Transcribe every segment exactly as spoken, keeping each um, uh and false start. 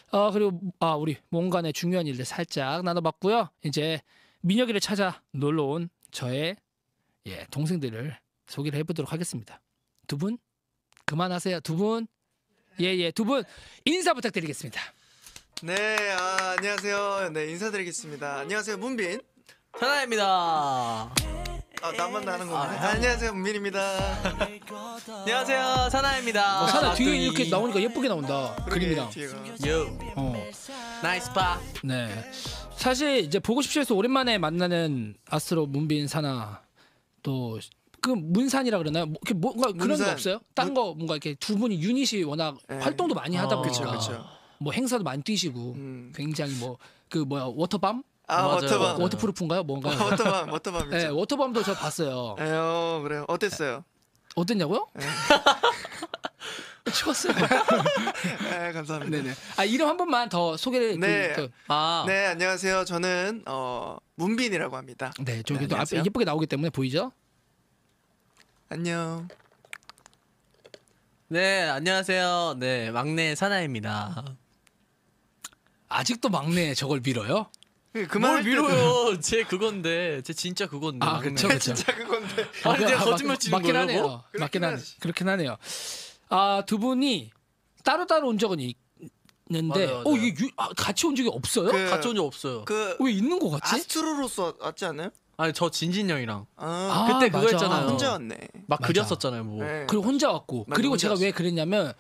어 그리고 아 우리 몽간의 중요한 일들 살짝 나눠봤고요. 이제 민혁이를 찾아 놀러온 저의 예 동생들을 소개를 해보도록 하겠습니다. 두 분 그만하세요. 두 분 예예 두 분 인사 부탁드리겠습니다. 네, 아, 안녕하세요. 네, 인사드리겠습니다. 안녕하세요, 문빈. 산하입니다. 아, 나만 나는 건데. 아, 안녕하세요, 문빈입니다. 안녕하세요, 산하입니다. 어, 산하 뒤에 아, 이렇게 나오니까 예쁘게 나온다. 그림이랑. 요. 어. 나이스 파. 네. 사실 이제 보고 싶시에서 오랜만에 만나는 아스트로 문빈 산하 또 그 문산이라 그러나요? 뭐, 이렇게 뭔가 그런 문산. 거 없어요? 딴 거 뭔가 이렇게 두 분이 유닛이 워낙 네. 활동도 많이 하다 어, 보니까 그쵸, 그쵸. 뭐 행사도 많이 뛰시고 음. 굉장히 뭐 그 뭐야 워터밤? 아, 맞아요. 워터밤. 워터프루프인가요? 뭔가요? 워터밤, 워터밤이죠. 네, 워터밤도 저 봤어요. 에요, 그래요. 어땠어요? 어땠냐고요? 추웠어요. 네, 감사합니다. 네네. 아 이름 한 번만 더 소개를. 네. 그, 그, 아. 네, 안녕하세요. 저는 어, 문빈이라고 합니다. 네, 저기도 네, 앞에 안녕하세요. 예쁘게 나오기 때문에 보이죠? 안녕. 네, 안녕하세요. 네, 막내 산하입니다. 아직도 막내 저걸 밀어요? 그만 뭘 밀어요? 제 그건데, 제 진짜 그건데. 아, 막내. 그쵸, 그쵸. 진짜 그건데. 아니, 내가 아, 거짓말 맞- 치는 맞긴 거예요, 하네요. 뭐? 맞긴 그렇긴 하네. 하지. 그렇긴 하네요. 아, 두 분이 따로따로 온 적은 있는데 맞아요, 어, 맞아요. 이게 유, 아, 같이 온 적이 없어요? 그- 같이 온 적 없어요. 그 왜 있는 거 같지? 아스트로로서 왔지 않아요? 아니, 저 진진 형이랑 아, 아, 그때 그거 맞아. 했잖아요. 혼자 왔네. 막 맞아. 그렸었잖아요, 뭐. 네. 그리고 혼자 왔고 맞아, 그리고 혼자 제가 왔어. 왜 그랬냐면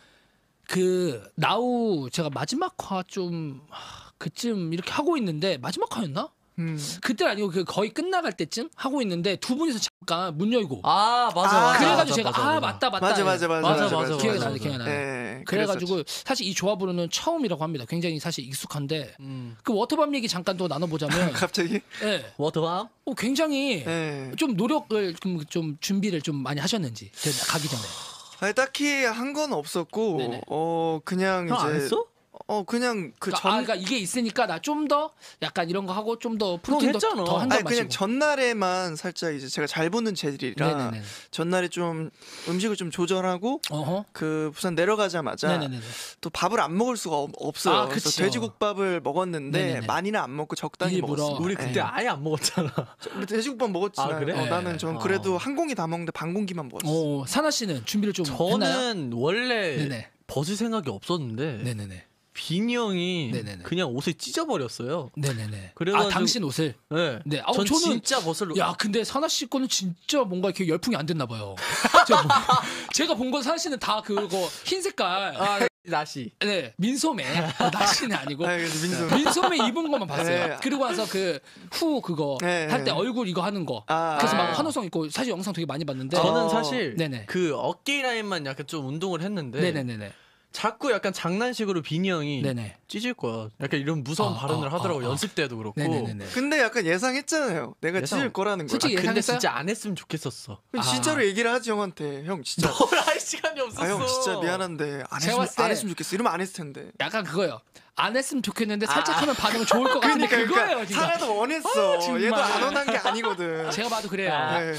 그 나우 제가 마지막 화 좀 그쯤 이렇게 하고 있는데 마지막 화였나? 음. 그때 아니고 그 거의 끝나갈 때쯤 하고 있는데 두 분이서 잠깐 문 열고 아, 맞아, 아, 맞아. 그래가지고 맞아, 제가 맞아, 아 맞아. 맞다 맞다 맞아, 맞아, 맞아, 맞아, 맞아, 맞아, 기억이 맞아, 나네 기억이 나네. 네, 그래가지고 사실 이 조합으로는 처음이라고 합니다. 굉장히 사실 익숙한데 음. 그 워터밤 얘기 잠깐 또 나눠보자면 갑자기. 예, 워터밤? 어, 굉장히 네. 좀 노력을 좀, 좀 준비를 좀 많이 하셨는지 저 가기 전에. 아니, 딱히 한 건 없었고, 네네. 어 그냥 형 이제 안 했어? 어 그냥 그 그러니까, 전. 아, 그러니까 이게 있으니까 나 좀 더 약간 이런 거 하고 좀 더 프로틴 했잖아. 더한 잔 아니 마시고. 그냥 전날에만 살짝 이제 제가 잘 보는 체질이라 네네네. 전날에 좀 음식을 좀 조절하고 어허. 그 부산 내려가자마자 네네네. 또 밥을 안 먹을 수가 없- 없어요. 아, 그래서 그쵸. 돼지국밥을 먹었는데 네네네. 많이는 안 먹고 적당히 일부러. 먹었어요. 우리 그때 네. 아예 안 먹었잖아. 우리 돼지국밥 먹었지. 아, 난. 그래? 어, 나는 전 네. 그래도 어. 한 공기 다 먹는데 반 공기만 먹었어. 어, 사나 씨는 준비를 좀 했나요? 저는 원래 네네. 벗을 생각이 없었는데 네네네. 빈이 형이 네네네. 그냥 옷을 찢어버렸어요. 네네네. 그래가지고- 아 당신 옷을. 네. 네. 아우, 전 저는 진짜 벗을. 야 근데 사나 씨 거는 진짜 뭔가 이렇게 열풍이 안 됐나 봐요. 제가, 뭐, 제가 본 건 사나 씨는 다 그거 흰 색깔. 아, 나시. 네 민소매. 아, 나씨는 아니고. 아, 그래서 민수. 민소매 입은 것만 봤어요. 네. 그리고 나서 그 후 그거 네, 할 때 네. 얼굴 이거 하는 거. 아, 그래서 막 아. 환호성 있고 사실 영상 되게 많이 봤는데. 저는 어. 사실 네네. 그 어깨 라인만 약간 좀 운동을 했는데 네네네네. 자꾸 약간 장난식으로 빈이 형이 네네. 찢을 거야. 약간 이런 무서운 아, 발언을 아, 하더라고. 아, 아. 연습 때도 그렇고. 네네네네. 근데 약간 예상했잖아요. 내가 예상- 찢을 거라는 걸. 솔직히 아, 근데 예상했어요? 진짜 안 했으면 좋겠었어. 그럼 아. 진짜로 얘기를 하지 형한테. 형 진짜. 뭘 할 시간이 없었어. 아 형 진짜 미안한데 안 제가 했으면, 봤을 때- 안 했으면 좋겠어. 이러면 안 했을 텐데. 약간 그거요. 안 했으면 좋겠는데 살짝 하면 반응은 좋을 것 같은데 그거예요 지금. 사라도 원했어. 아, 정말. 얘도 안 원한 게 아니거든. 제가 봐도 그래요. 아. 네.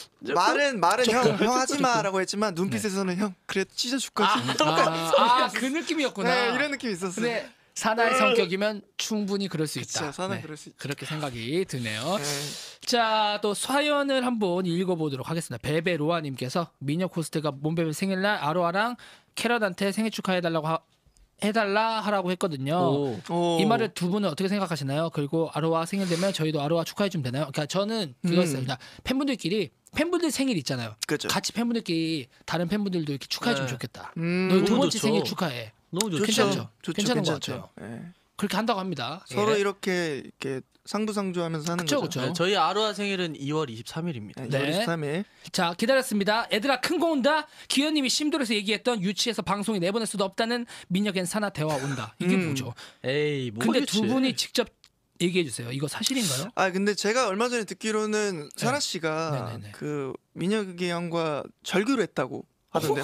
말은 말은 조금, 형, 형 조금, 하지 마라고 했지만 눈빛에서는 형 그래 찢어줄 거지. 아, 아, 그 느낌이었구나. 네, 이런 느낌 있었어요. 근데 사나의 성격이면 충분히 그럴 수 있다. 그쵸, 사나이 그럴 수 있죠. 그렇게 생각이 드네요. 네. 자, 또 사연을 한번 읽어보도록 하겠습니다. 베베로아님께서 미녀 호스트가 몸베베 생일날 아로아랑 캐럿한테 생일 축하해달라고 하, 해달라 하라고 했거든요. 오. 오. 이 말을 두 분은 어떻게 생각하시나요? 그리고 아로아 생일 되면 저희도 아로아 축하해주면 되나요? 그러니까 저는 그거였어요. 음. 그냥 팬분들끼리 팬분들 생일 있잖아요. 그죠. 같이 팬분들끼리 다른 팬분들도 이렇게 축하해주면 네. 좋겠다. 음, 너희 두 너무 번째 좋죠. 생일 축하해. 너무 좋죠. 괜찮죠? 좋죠, 괜찮은 것 괜찮죠. 같아요. 예. 그렇게 한다고 합니다. 서로 예. 이렇게 이렇게 상부상조하면서 사는 그쵸, 거죠. 그쵸. 네, 저희 아로아 생일은 이월 이십삼일입니다. 네. 네. 이십삼 일. 자 기다렸습니다. 애들아 큰 거 온다. 기현님이 심도에서 얘기했던 유치해서 방송에 내보낼 수도 없다는 민혁앤 사나 대화 온다. 이게 음. 뭐죠? 에이, 뭐 근데 두 분이 직접 얘기해 주세요. 이거 사실인가요? 아 근데 제가 얼마 전에 듣기로는 사라 씨가 네. 네네네. 그 민혁이 형과 절교를 했다고 하던데요.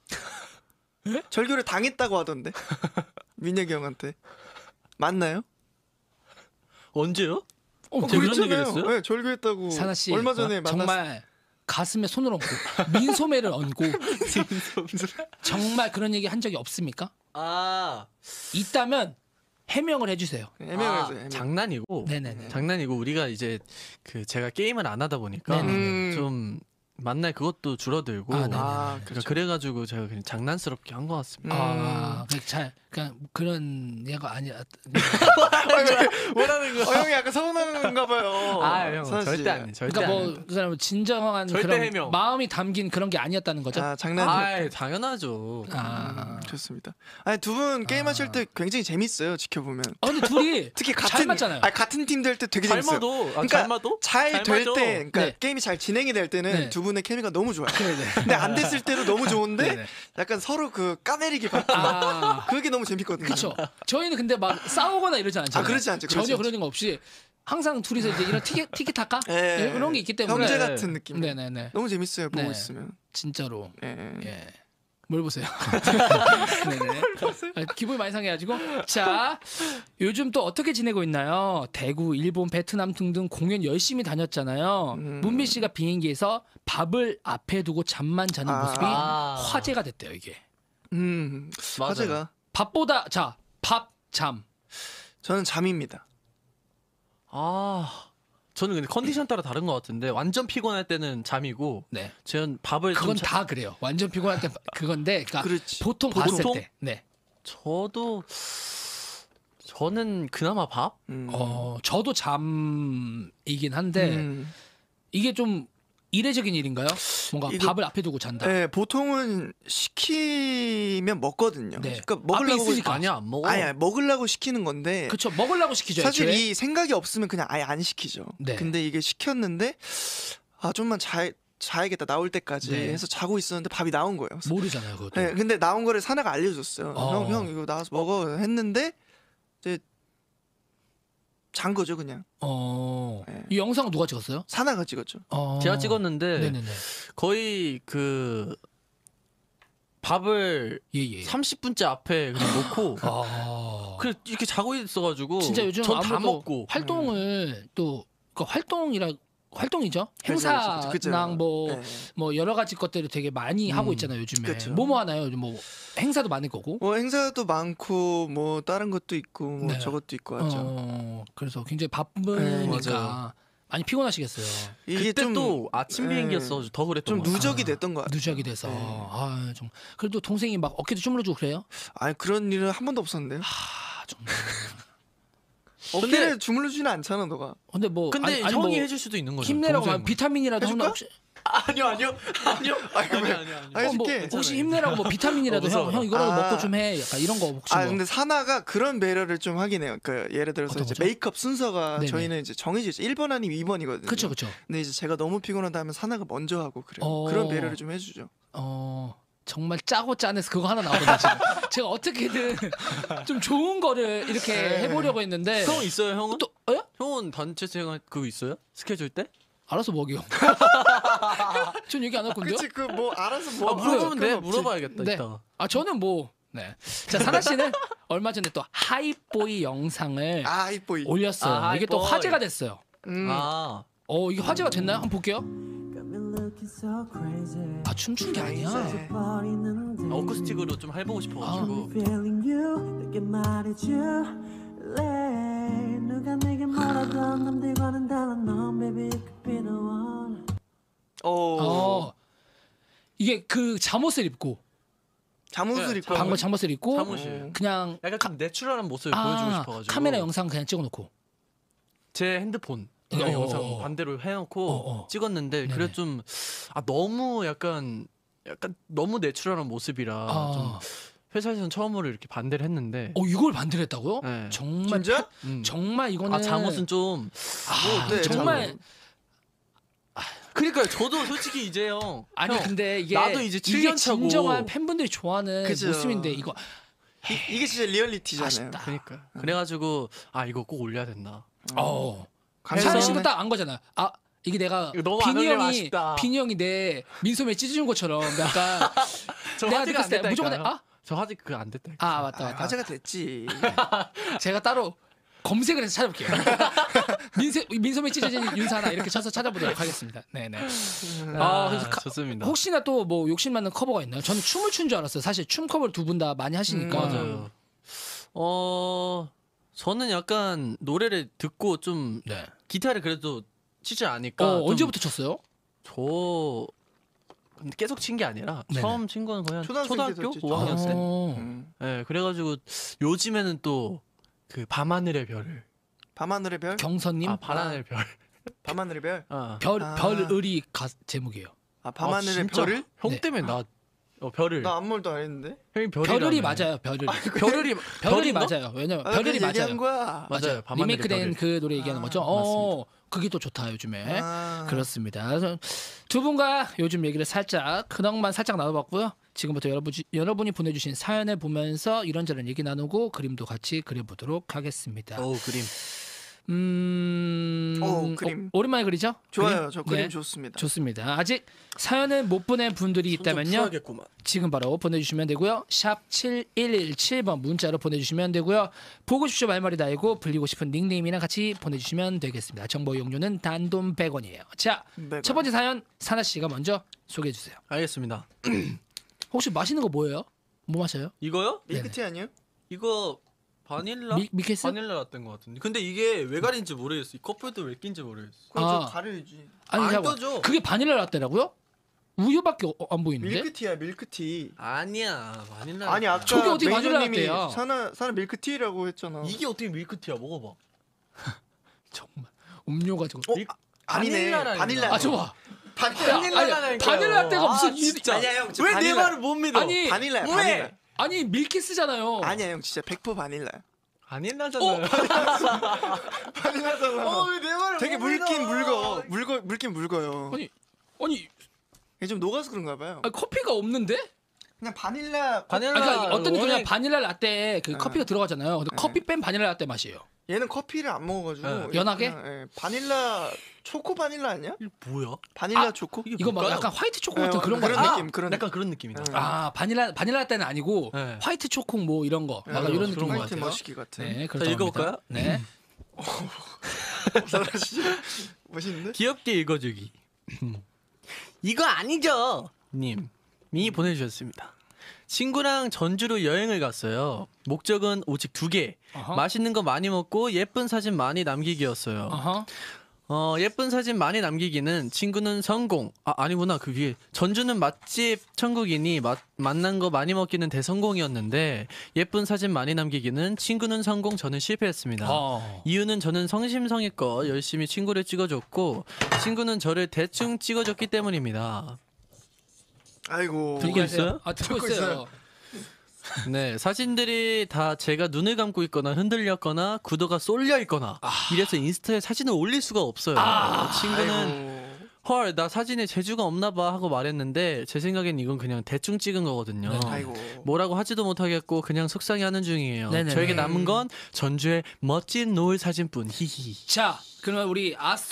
예? 절교를 당했다고 하던데. 민혁이 형한테. 맞나요? 언제요? 어, 어, 그런 얘기를 했어요? 네, 절교했다고. 사나 씨 얼마 전에 만났. 정말 가슴에 손을 얹고 민소매를 얹고 정말 그런 얘기 한 적이 없습니까? 아, 있다면 해명을 해주세요. 해명을 아, 해서 해명. 장난이고 네네네. 장난이고 우리가 이제 그 제가 게임을 안 하다 보니까 네네네. 음. 좀 만날 그것도 줄어들고 아, 네네네. 아, 그러니까 그렇죠. 그래가지고 제가 그냥 장난스럽게 한 것 같습니다. 아, 그 잘 그냥 그런 얘가 아니야. 뭐라는 어, 형이 약간 서운한가 봐요. 아, 형 선아 씨. 절대 아니, 절대 그러니까 아니. 뭐 그 사람은 진정한 절대 그런 해명. 마음이 담긴 그런 게 아니었다는 거죠. 아, 장난. 아, 당연하죠. 아, 음, 좋습니다. 아니 두 분 게임하실 아. 때 굉장히 재밌어요. 지켜보면. 아 근데 둘이 특히 잘 같은 맞잖아요. 아니, 같은 팀 될 때 되게 잘 재밌어요. 맞도, 아, 그러니까 잘 맞도? 잘 잘 될 맞아. 때, 그러니까 네. 게임이 잘 진행이 될 때는 네. 두 분의 케미가 너무 좋아요. 네네. 근데 안 됐을 때도 너무 좋은데 네네. 약간 서로 그 까내리기 받고 아, 그게 너무 재밌거든요. 그렇죠. 저희는 근데 막 싸우거나 이러지 않잖아요. 아, 그렇지 않죠, 그렇지 전혀 않죠. 그런 거 없이 항상 둘이서 이제 이런 티키 티키타카 예. 이런 게 있기 때문에 형제 네. 같은 느낌. 네네네. 너무 재밌어요 보고 네. 있으면. 진짜로. 예. 예. 뭘 보세요? 네네. 아, 기분이 많이 상해가지고. 자, 요즘 또 어떻게 지내고 있나요? 대구, 일본, 베트남 등등 공연 열심히 다녔잖아요. 음. 문민 씨가 비행기에서 밥을 앞에 두고 잠만 자는 아. 모습이 아. 화제가 됐대요, 이게. 음. 맞아요. 화제가. 밥보다 자, 밥, 잠. 저는 잠입니다. 아, 저는 근데 컨디션 따라 다른 것 같은데 완전 피곤할 때는 잠이고, 네. 저는 밥을 좀 그건 자- 다 그래요. 완전 피곤할 때 그건데, 그러니까 그렇지. 보통 보통? 봤을 때, 네. 저도 저는 그나마 밥? 음. 어, 저도 잠이긴 한데 음. 이게 좀 이례적인 일인가요? 뭔가 이거- 밥을 앞에 두고 잔다. 네, 보통은 시키면 먹거든요. 네. 그러니까 앞에 먹으려고 있으니까. 아니야, 안 먹어. 아니, 아니 먹으려고 시키는 건데 그렇죠. 먹으려고 시키죠. 사실 애초에. 이 생각이 없으면 그냥 아예 안 시키죠. 네. 근데 이게 시켰는데 아 좀만 자 자야겠다 나올 때까지 네. 해서 자고 있었는데 밥이 나온 거예요. 모르잖아요, 그것도. 네, 근데 나온 거를 사나가 알려줬어요. 어. 형, 형 이거 나와서 먹어 했는데 이제 잔 거죠 그냥. 어. 네. 이 영상은 누가 찍었어요? 사나가 찍었죠. 어. 제가 찍었는데 네네네. 거의 그 밥을 예, 예. 삼십 분째 앞에 그냥 놓고 아. 그 이렇게 자고 있어가지고 진짜 요즘 전 다 아무래도 먹고 활동을 또 그 활동이라 활동이죠. 그쵸, 그쵸, 그쵸, 그쵸. 행사랑 뭐 네. 뭐 여러 가지 것들을 되게 많이 하고 음, 있잖아요 요즘에. 그쵸. 뭐뭐 하나요? 요즘 뭐 행사도 많을 거고. 뭐 행사도 많고 뭐 다른 것도 있고 뭐 네. 저것도 있고 하죠. 어, 그래서 굉장히 네, 바쁘니까 맞아요. 많이 피곤하시겠어요. 이게 그때 좀 또 아침 네. 비행기였어 더 그랬던 좀 것 같아요. 누적이 아, 됐던 것 같아요. 누적이 돼서 네. 아, 좀 그래도 동생이 막 어깨도 주물러주고 그래요? 아니 그런 일은 한 번도 없었는데요. 아 정말. 어깨를 주물러주지는 않잖아 너가. 근데 뭐 근데 아니, 아니 형이 뭐 해줄 수도 있는 거죠. 힘내라고 동생은. 막 비타민이라도 해줄까? 하나 혹시 아니요 아니요 아니요 아니요 아니요 아, 어, 뭐 해줄게. 혹시 힘내라고 뭐 비타민이라도 어, 형, 무서워. 형 이거라도 아. 먹고 좀 해. 약간 이런 거 혹시 아 뭐. 근데 사나가 그런 배려를 좀 하긴 해요. 그 예를 들어서 어떤 이제 거죠? 메이크업 순서가 네네. 저희는 이제 정해져 있죠. 일 번 아니면 이 번이거든요. 그쵸 그쵸. 근데 이제 제가 너무 피곤하다 하면 사나가 먼저 하고 그래요. 어. 그런 배려를 좀 해주죠. 어 정말 짜고 짠해서 그거 하나 나오거든요. 지금. 제가 어떻게든 좀 좋은 거를 이렇게 네. 해보려고 했는데 형 있어요 형은? 또 예? 형은 단체 생활 그거 있어요? 스케줄 때? 알아서 먹여. 전 얘기 안 할 건데요. 그치 그 뭐 알아서 뭐 아, 물어보면 돼. 그건 없지. 물어봐야겠다 네. 이따가. 아 저는 뭐 네. 자 사나 씨는 얼마 전에 또 하이보이 영상을 아 이뻐 이. 올렸어요. 아, 이게 또 하이보이. 화제가 됐어요. 음. 아 어 이게 화제가 됐나요? 한번 볼게요. 아 춤춘 게 아니야. 네. 어쿠스틱으로 좀 해보고 싶어가지고. 어. 어 이게 그 잠옷을 입고 잠옷을 네, 입고 방금 잠옷을 입고 잠옷이에요. 그냥 약간 좀 내추럴한 모습을 보여주고 아 싶어가지고. 카메라 영상 그냥 찍어놓고. 제 핸드폰 어, 그냥 어, 영상 어. 반대로 해놓고 어, 어. 찍었는데 네네. 그래 좀 아, 너무 약간 약간 너무 내추럴한 모습이라 아. 좀 회사에서는 처음으로 이렇게 반대를 했는데. 어 이걸 반대를 했다고요? 네. 정말 진짜? 펴- 음. 정말 이거는 아 잠옷은 좀. 아, 네, 정말 저도. 그러니까요. 저도 솔직히 이제 형. 아니 형, 근데 이게 나도 이제 칠 이게 년 차고. 진정한 팬분들이 좋아하는 그죠. 모습인데 이거 이, 이게 진짜 리얼리티잖아요. 아쉽다. 그러니까. 그래가지고 아 이거 꼭 올려야 된다. 어 감사합니다. 사연 씨도 딱 안 거잖아. 아 이게 내가 이거 너무 안 빈이 올리면 형이 아쉽다. 빈이 형이 내 민소매 찢어준 것처럼 약간 저 내가 화제가 안 느꼈을 때 됐다니까요. 무조건 내- 아? 저 화제 그거 안 됐다. 아 맞다 아, 맞다. 화제가 됐지. 제가 따로 검색을 해서 찾아볼게요. 민소 민소매 찢어진 윤사나 이렇게 쳐서 찾아보도록 하겠습니다. 네네. 아, 그래서 가- 좋습니다. 혹시나 또 뭐 욕심 많는 커버가 있나요? 저는 춤을 춘 줄 알았어요. 사실 춤 커버를 두 분 다 많이 하시니까. 음, 맞아요. 어 저는 약간 노래를 듣고 좀 네. 기타를 그래도 치지 않으니까. 어, 좀 언제부터 쳤어요? 저 근데 계속 친 게 아니라 네네. 처음 친 거는 거의 한 초등학생 초등학교 때도 쳤죠. 오 학년 때. 어. 음. 네, 그래가지고 요즘에는 또 그 밤하늘의 별을 밤하늘의 별? 경선님 아 밤하늘의 별. 밤하늘의 별? 아, 별 아. 별을이 가 제목이에요. 아 밤하늘의 아, 진짜? 별을? 형 네. 때문에 나 어, 별을 나 아무 말도 안 했는데. 형이 별이라며. 별을이 맞아요. 별을이 별을이 별을이 별인가? 맞아요. 왜냐면 아, 별을이 그래서 얘기한 맞아요. 거야. 맞아요. 밤하늘의 리메이크된 별을. 그 노래 얘기하는 아, 거죠. 어, 그게 또 좋다 요즘에. 아. 그렇습니다. 그래서 두 분과 요즘 얘기를 살짝 근황만 살짝 나눠봤고요. 지금부터 여러분 여러분이 보내주신 사연을 보면서 이런저런 얘기 나누고 그림도 같이 그려보도록 하겠습니다. 어우 그림. 음, 오, 그림. 오, 오랜만에 그리죠? 좋아요. 그림? 저 그림 네, 좋습니다. 좋습니다. 아직 사연을 못 보낸 분들이 있다면요. 지금 바로 보내주시면 되고요. 샵 칠일일칠 번 문자로 보내주시면 되고요. 보고 싶죠 말머리 달고 불리고 싶은 닉네임이랑 같이 보내주시면 되겠습니다. 정보 이용료는 단돈 백 원이에요. 자, 백 원. 첫 번째 사연 사나 씨가 먼저 소개해 주세요. 알겠습니다. 혹시 마시는 거 뭐예요? 뭐 마셔요? 이거요? 밀크티 아니에요? 이거 바닐라? 미, 미케스? 바닐라 라떼인 것 같은데. 근데 이게 왜 가린지 모르겠어. 이 커플도 왜 낀지 모르겠어. 그럼 아. 저 가려야지. 아니 안 잠깐만. 떠져. 그게 바닐라 라떼라고요? 우유밖에 어- 안 보이는데? 밀크티야 밀크티. 아니야 바닐라. 아니 아까 라떼야. 저게 어떻게 바닐라 매니저님이 라떼야? 사나 사나 밀크티라고 했잖아. 이게 어떻게 밀크티야? 먹어봐. 정말 음료 가지고. 어? 밀- 아, 아니네. 바닐라라니까. 바닐라. 아 좋아. 바닐라. 바닐라라니까요. 바닐라 라떼가 아, 무슨 진짜. 이- 아니야 형. 저 왜 내 바닐라. 말을 못 믿어? 아니 바닐라야. 왜? 바닐라. 아니 밀키스잖아요. 아니야 형 진짜 백 퍼센트 바닐라야. 바닐라잖아요. 바닐라잖아. 어, 왜 내 말을 되게 못 믿어? 물긴 물거. 물거 물긴 물거요. 아니 아니 이게 좀 녹아서 그런가 봐요. 아니, 커피가 없는데? 그냥 바닐라. 바닐라. 아니, 그러니까 어떤 게 그냥 원액- 바닐라 라떼에 그 네. 커피가 들어가잖아요. 근데 네. 커피 뺀 바닐라 라떼 맛이에요. 얘는 커피를 안 먹어가지고 네. 연하게? 그냥, 예, 바닐라 초코 바닐라 아니야? 이게 뭐야? 바닐라 아, 초코? 이게 이거 막 뭘까요? 약간 화이트 초코 네, 같은 그런 거 그런 아니야? 느낌, 그런 약간 그런 느낌이다. 네. 아 바닐라 바닐라 라떼는 아니고 네. 화이트 초코 뭐 이런 거. 네, 약간 이런 그런 느낌인 것 화이트 같아요. 머시기 같은. 네, 자, 그렇다고 읽어볼까요? 합니다. 네. 잘하시죠? 멋있는데? 귀엽게 읽어주기. 이거 아니죠? 님이 보내주셨습니다. 친구랑 전주로 여행을 갔어요. 목적은 오직 두 개. 어허. 맛있는 거 많이 먹고 예쁜 사진 많이 남기기였어요. 어허. 어, 예쁜 사진 많이 남기기는 친구는 성공. 아, 아니구나. 그 위에. 전주는 맛집 천국이니 맛, 만난 거 많이 먹기는 대성공이었는데 예쁜 사진 많이 남기기는 친구는 성공, 저는 실패했습니다. 어. 이유는 저는 성심성의껏 열심히 친구를 찍어줬고 친구는 저를 대충 찍어줬기 때문입니다. 아이고. 듣고 있어요? 아 듣고 듣고 있어요. 있어요. 네, 사진들이 다 제가 눈을 감고 있거나 흔들렸거나 구도가 쏠려 있거나 이래서 인스타에 사진을 올릴 수가 없어요. 친구는 아이고. 헐, 나 사진에 재주가 없나 봐 하고 말했는데 제 생각엔 이건 그냥 대충 찍은 거거든요. 네. 아이고. 뭐라고 하지도 못하겠고 그냥 속상해하는 중이에요. 네네네. 저에게 남은 건 전주의 멋진 노을 사진뿐. 히히. 자, 그러면 우리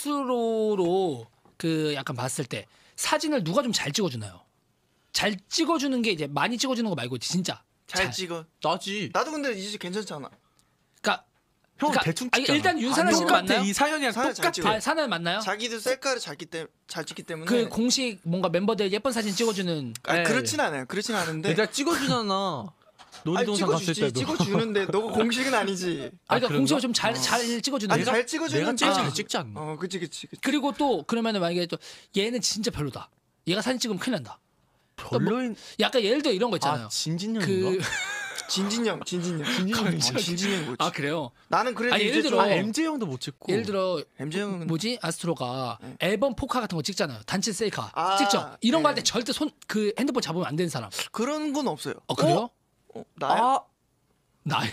아스트로로 그 약간 봤을 때 사진을 누가 좀 잘 찍어주나요? 잘 찍어주는 게 이제 많이 찍어주는 거 말고 진짜 잘 찍어. 나지. 나도 근데 이제 괜찮잖아. 그러니까 형 그러니까, 대충 아니, 찍잖아. 일단 윤사나 씨는 똑같아. 맞나요? 이 사연이랑 사연 잘 똑같아. 찍어. 아, 사나는 맞나요? 자기도 셀카를 잘 찍기 때문에 잘 찍기 때문에. 그 공식 뭔가 멤버들 예쁜 사진 찍어주는 아, 네. 그렇진 않아요. 그렇진 않은데. 내가 찍어주잖아. 아니, 놀이동산 갔을 찍어주지. 때도. 찍어주는데 너가 공식은 아니지. 아, 그러니까 그런가? 공식을 좀 잘 잘 찍어주는 아니 거죠? 잘 찍어주는 내가 제일 아. 잘 찍지 않나? 어, 그치 그치 그치. 그리고 또 그러면은 만약에 또 얘는 진짜 별로다. 얘가 사진 찍으면 큰일 난다. 별로인. 약간 예를 들어 이런 거 있잖아요. 아 진진형인가? 그 진진형, 진진형. 진진형. 어, 진진형 뭐지? 아 그래요. 나는 그래도 아니, 이제 예를 좀 들어 아 엠제 형도 못 찍고. 예를 들어 엠제 형은 뭐지 아스트로가 네. 앨범 포카 같은 거 찍잖아요. 단체 셀카 아, 찍죠. 이런 거 할 때 네. 절대 손 그 핸드폰 잡으면 안 되는 사람. 그런 건 없어요. 어 그래요? 어, 나야? 아 나야.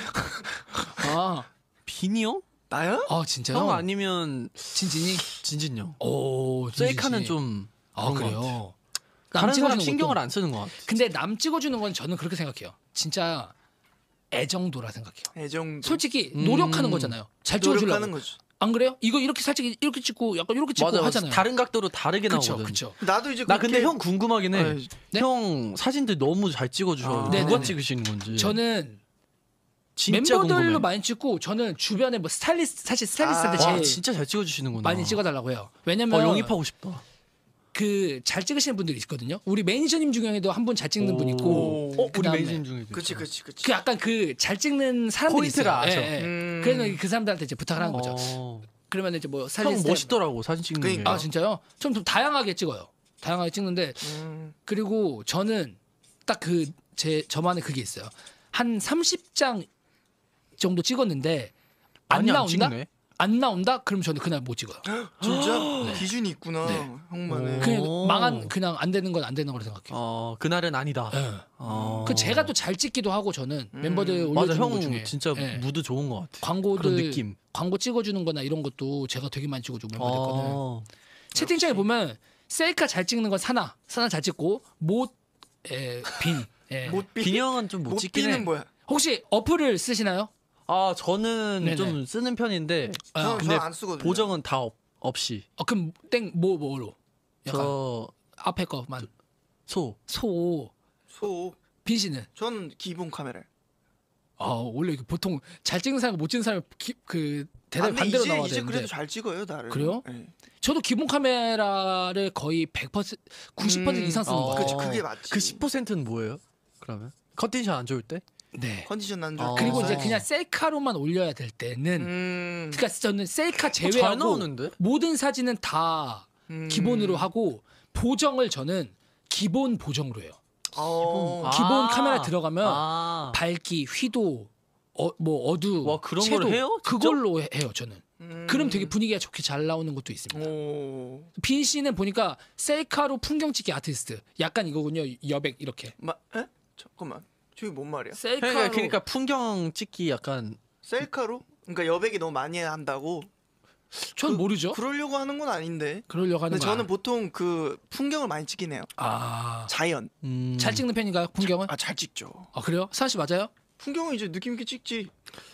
아, 비니 형? 나야? 아 진짜요? 형 아니면 진진이? 진진 형. 오, 진진 셀카는 씨. 좀 아 그런 것 같아. 그래요. 다른 사람 찍어주는 신경을 것도- 안 쓰는 것 같아. 근데 남 찍어주는 건 저는 그렇게 생각해요. 진짜 애정도라 생각해요. 애정도. 솔직히 음. 노력하는 거잖아요. 잘 찍어주려고. 노력하는 거죠. 안 그래요? 이거 이렇게 살짝 이렇게 찍고 약간 이렇게 찍고 맞아, 맞아. 하잖아요. 다른 각도로 다르게 그렇죠, 나오거든. 그렇죠. 나도 이제 나 그렇게- 근데 형 궁금하긴 해. 아이, 네? 형 사진들 너무 잘 찍어주셔. 아. 누가 네네네. 찍으시는 건지. 저는 진짜 멤버들로 궁금해. 많이 찍고 저는 주변에 뭐 스타일리스트 사실 스타일리스트한테 아, 와 제일 진짜 잘 찍어주시는구나. 많이 찍어달라고 해요. 왜냐면 어 영입하고 싶다. 그 잘 찍으시는 분들이 있거든요. 우리 매니저님 중에도 한 분 잘 찍는 분 있고. 오. 어, 우리 그다음에 매니저님 중에 그치 그치 그치. 그 약간 그 잘 찍는 사람들이 포인트를 있어요. 아셔. 예, 예. 음. 그래서 그 사람들한테 이제 부탁을 하는 거죠. 어. 그러면 이제 뭐 사진 형 스텝- 멋있더라고 사진 찍는 게. 그러니까. 아 진짜요? 좀, 좀 다양하게 찍어요. 다양하게 찍는데 음. 그리고 저는 딱 그 제 저만의 그게 있어요. 한 삼십 장 정도 찍었는데 안 많이 안 나온다? 찍네. 안 나온다? 그럼 저는 그날 못 찍어요. 진짜 네. 기준이 있구나. 네. 형만의. 오. 그냥 망한 그냥 안 되는 건 안 되는 거라 생각해요. 어 그날은 아니다. 예. 어. 그 제가 또 잘 찍기도 하고 저는 음. 멤버들 맞아 올려주는 것 형 중에 진짜 예. 무드 좋은 것 같아. 광고들 그런 느낌. 광고 찍어주는 거나 이런 것도 제가 되게 많이 찍어주고 멤버들 거는 어. 채팅창에 보면 셀카 잘 찍는 건 사나 사나 잘 찍고 못빈 예. 못비. 빈이 형은 좀 못 찍긴 해. 못비는 뭐야? 혹시 어플을 쓰시나요? 아 저는 네네. 좀 쓰는 편인데 아, 저 근데 안 쓰거든요. 보정은 다 없, 없이. 어, 그럼 땡 뭐 뭐로? 약간 저 앞에 거만 소. 소 소. 빈씨는 전 기본 카메라. 아 원래 이게 보통 잘 찍는 사람 못 찍는 사람 기, 그 대답 아, 근데 반대로 이제, 나와야 이제 되는데 그래도 잘 찍어요 나를. 그래요? 네. 저도 기본 카메라를 거의 백 퍼센트 구십 퍼센트 음, 이상 쓰는 어, 거 같아요. 그치, 그게 맞지. 그 십 퍼센트는 뭐예요? 그러면 컨디션 안 좋을 때? 네. 컨디션 안 어. 좋을 그리고 이제 어. 그냥 셀카로만 올려야 될 때는 음. 그러니까 저는 셀카 어, 잘 제외하고 나오는데? 모든 사진은 다 음. 기본으로 하고 보정을 저는 기본 보정으로 해요. 어. 기본 카메라 들어가면 아. 밝기, 휘도, 어, 뭐 어두, 와, 그런 채도 걸 해요? 진짜? 그걸로 해- 해요 저는. 음. 그럼 되게 분위기가 좋게 잘 나오는 것도 있습니다. 오. 빈 씨는 보니까 셀카로 풍경 찍기 아티스트. 약간 이거군요. 여백 이렇게. 마, 에? 잠깐만. 저게 뭔 말이야? 셀카로. 그러니까, 그러니까 풍경 찍기 약간 셀카로? 그러니까 여백이 너무 많이 한다고? 전 그- 모르죠. 그러려고 하는 건 아닌데. 그러려고 하는 근데 거. 저는 보통 그 풍경을 많이 찍긴 해요. 아. 자연. 음... 잘 찍는 편인가요? 풍경은? 아, 잘 찍죠. 아 그래요? 사씨 맞아요? 풍경은 이제 느낌 있게 찍지.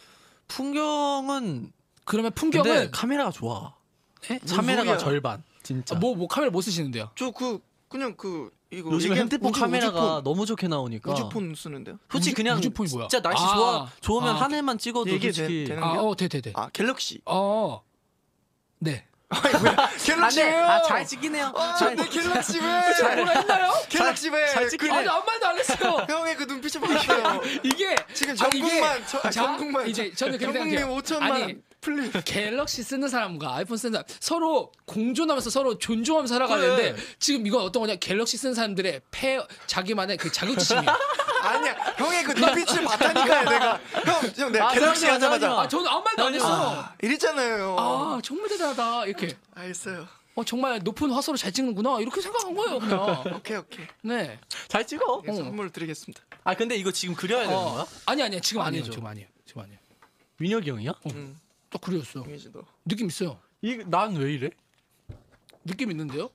풍경은 그러면 근데 풍경은 카메라가 좋아. 예? 무슨 카메라가 소리야. 절반. 진짜. 아, 뭐, 뭐 카메라 뭐 쓰시는데요? 저 그 그냥 그 이거 요즘 얘기한 핸드폰 우주- 카메라가 우주폰, 너무 좋게 나오니까. 우주폰 쓰는데요? 솔직히 우주- 그냥 우주폰이 뭐야? 진짜 날씨 아. 좋아 좋으면 아. 한 해만 찍어도 이게 솔직히 되- 되는 아, 거요? 어, 돼, 돼, 돼. 아, 갤럭시. 어, 네. 아니 뭐야? 갤럭시. 아잘 찍긴 해요. 아, 내 갤럭시 왜? 뭐라 했나요? 갤럭시 왜? 잘 찍긴 아니 해. 아무 말도 안 했어요. 형의 그 눈빛 좀 보세요. 이게 지금 아니, 이게- 전국만 저, 아, 자, 전국만 이제 저는 그렇게 전국님 생각해요. 오천만 아니, 플립. 갤럭시 쓰는 사람과 아이폰 쓰는 사람 서로 공존하면서 서로 존중하면서 살아가는데 그래. 지금 이건 어떤 거냐? 갤럭시 쓰는 사람들의 폐 자기만의 그 자격지심이에요. 아니야. 형의 그 눈빛을 봤다니까요, 내가. 형, 형 내가 아, 갤럭시 하지 마, 하지 하자마자 마. 아, 저는 아무 말도 안 했어. 아, 이랬잖아요. 아, 정말 대단하다. 이렇게. 알겠어요. 어, 정말 높은 화소를 잘 찍는구나. 이렇게 생각한 거예요, 그냥. 오케이, 오케이. 네. 잘 찍어. 예, 선물 드리겠습니다. 아 근데 이거 지금 그려야 되는 어, 거야? 아니 아니야. 지금 아니에요. 아니죠. 지금 아니에요. 지금 아니에요. 민혁이 형이야? 음. 딱 그렸어. 이미지 너. 느낌 있어요. 이난 왜 이래? 느낌 있는데요?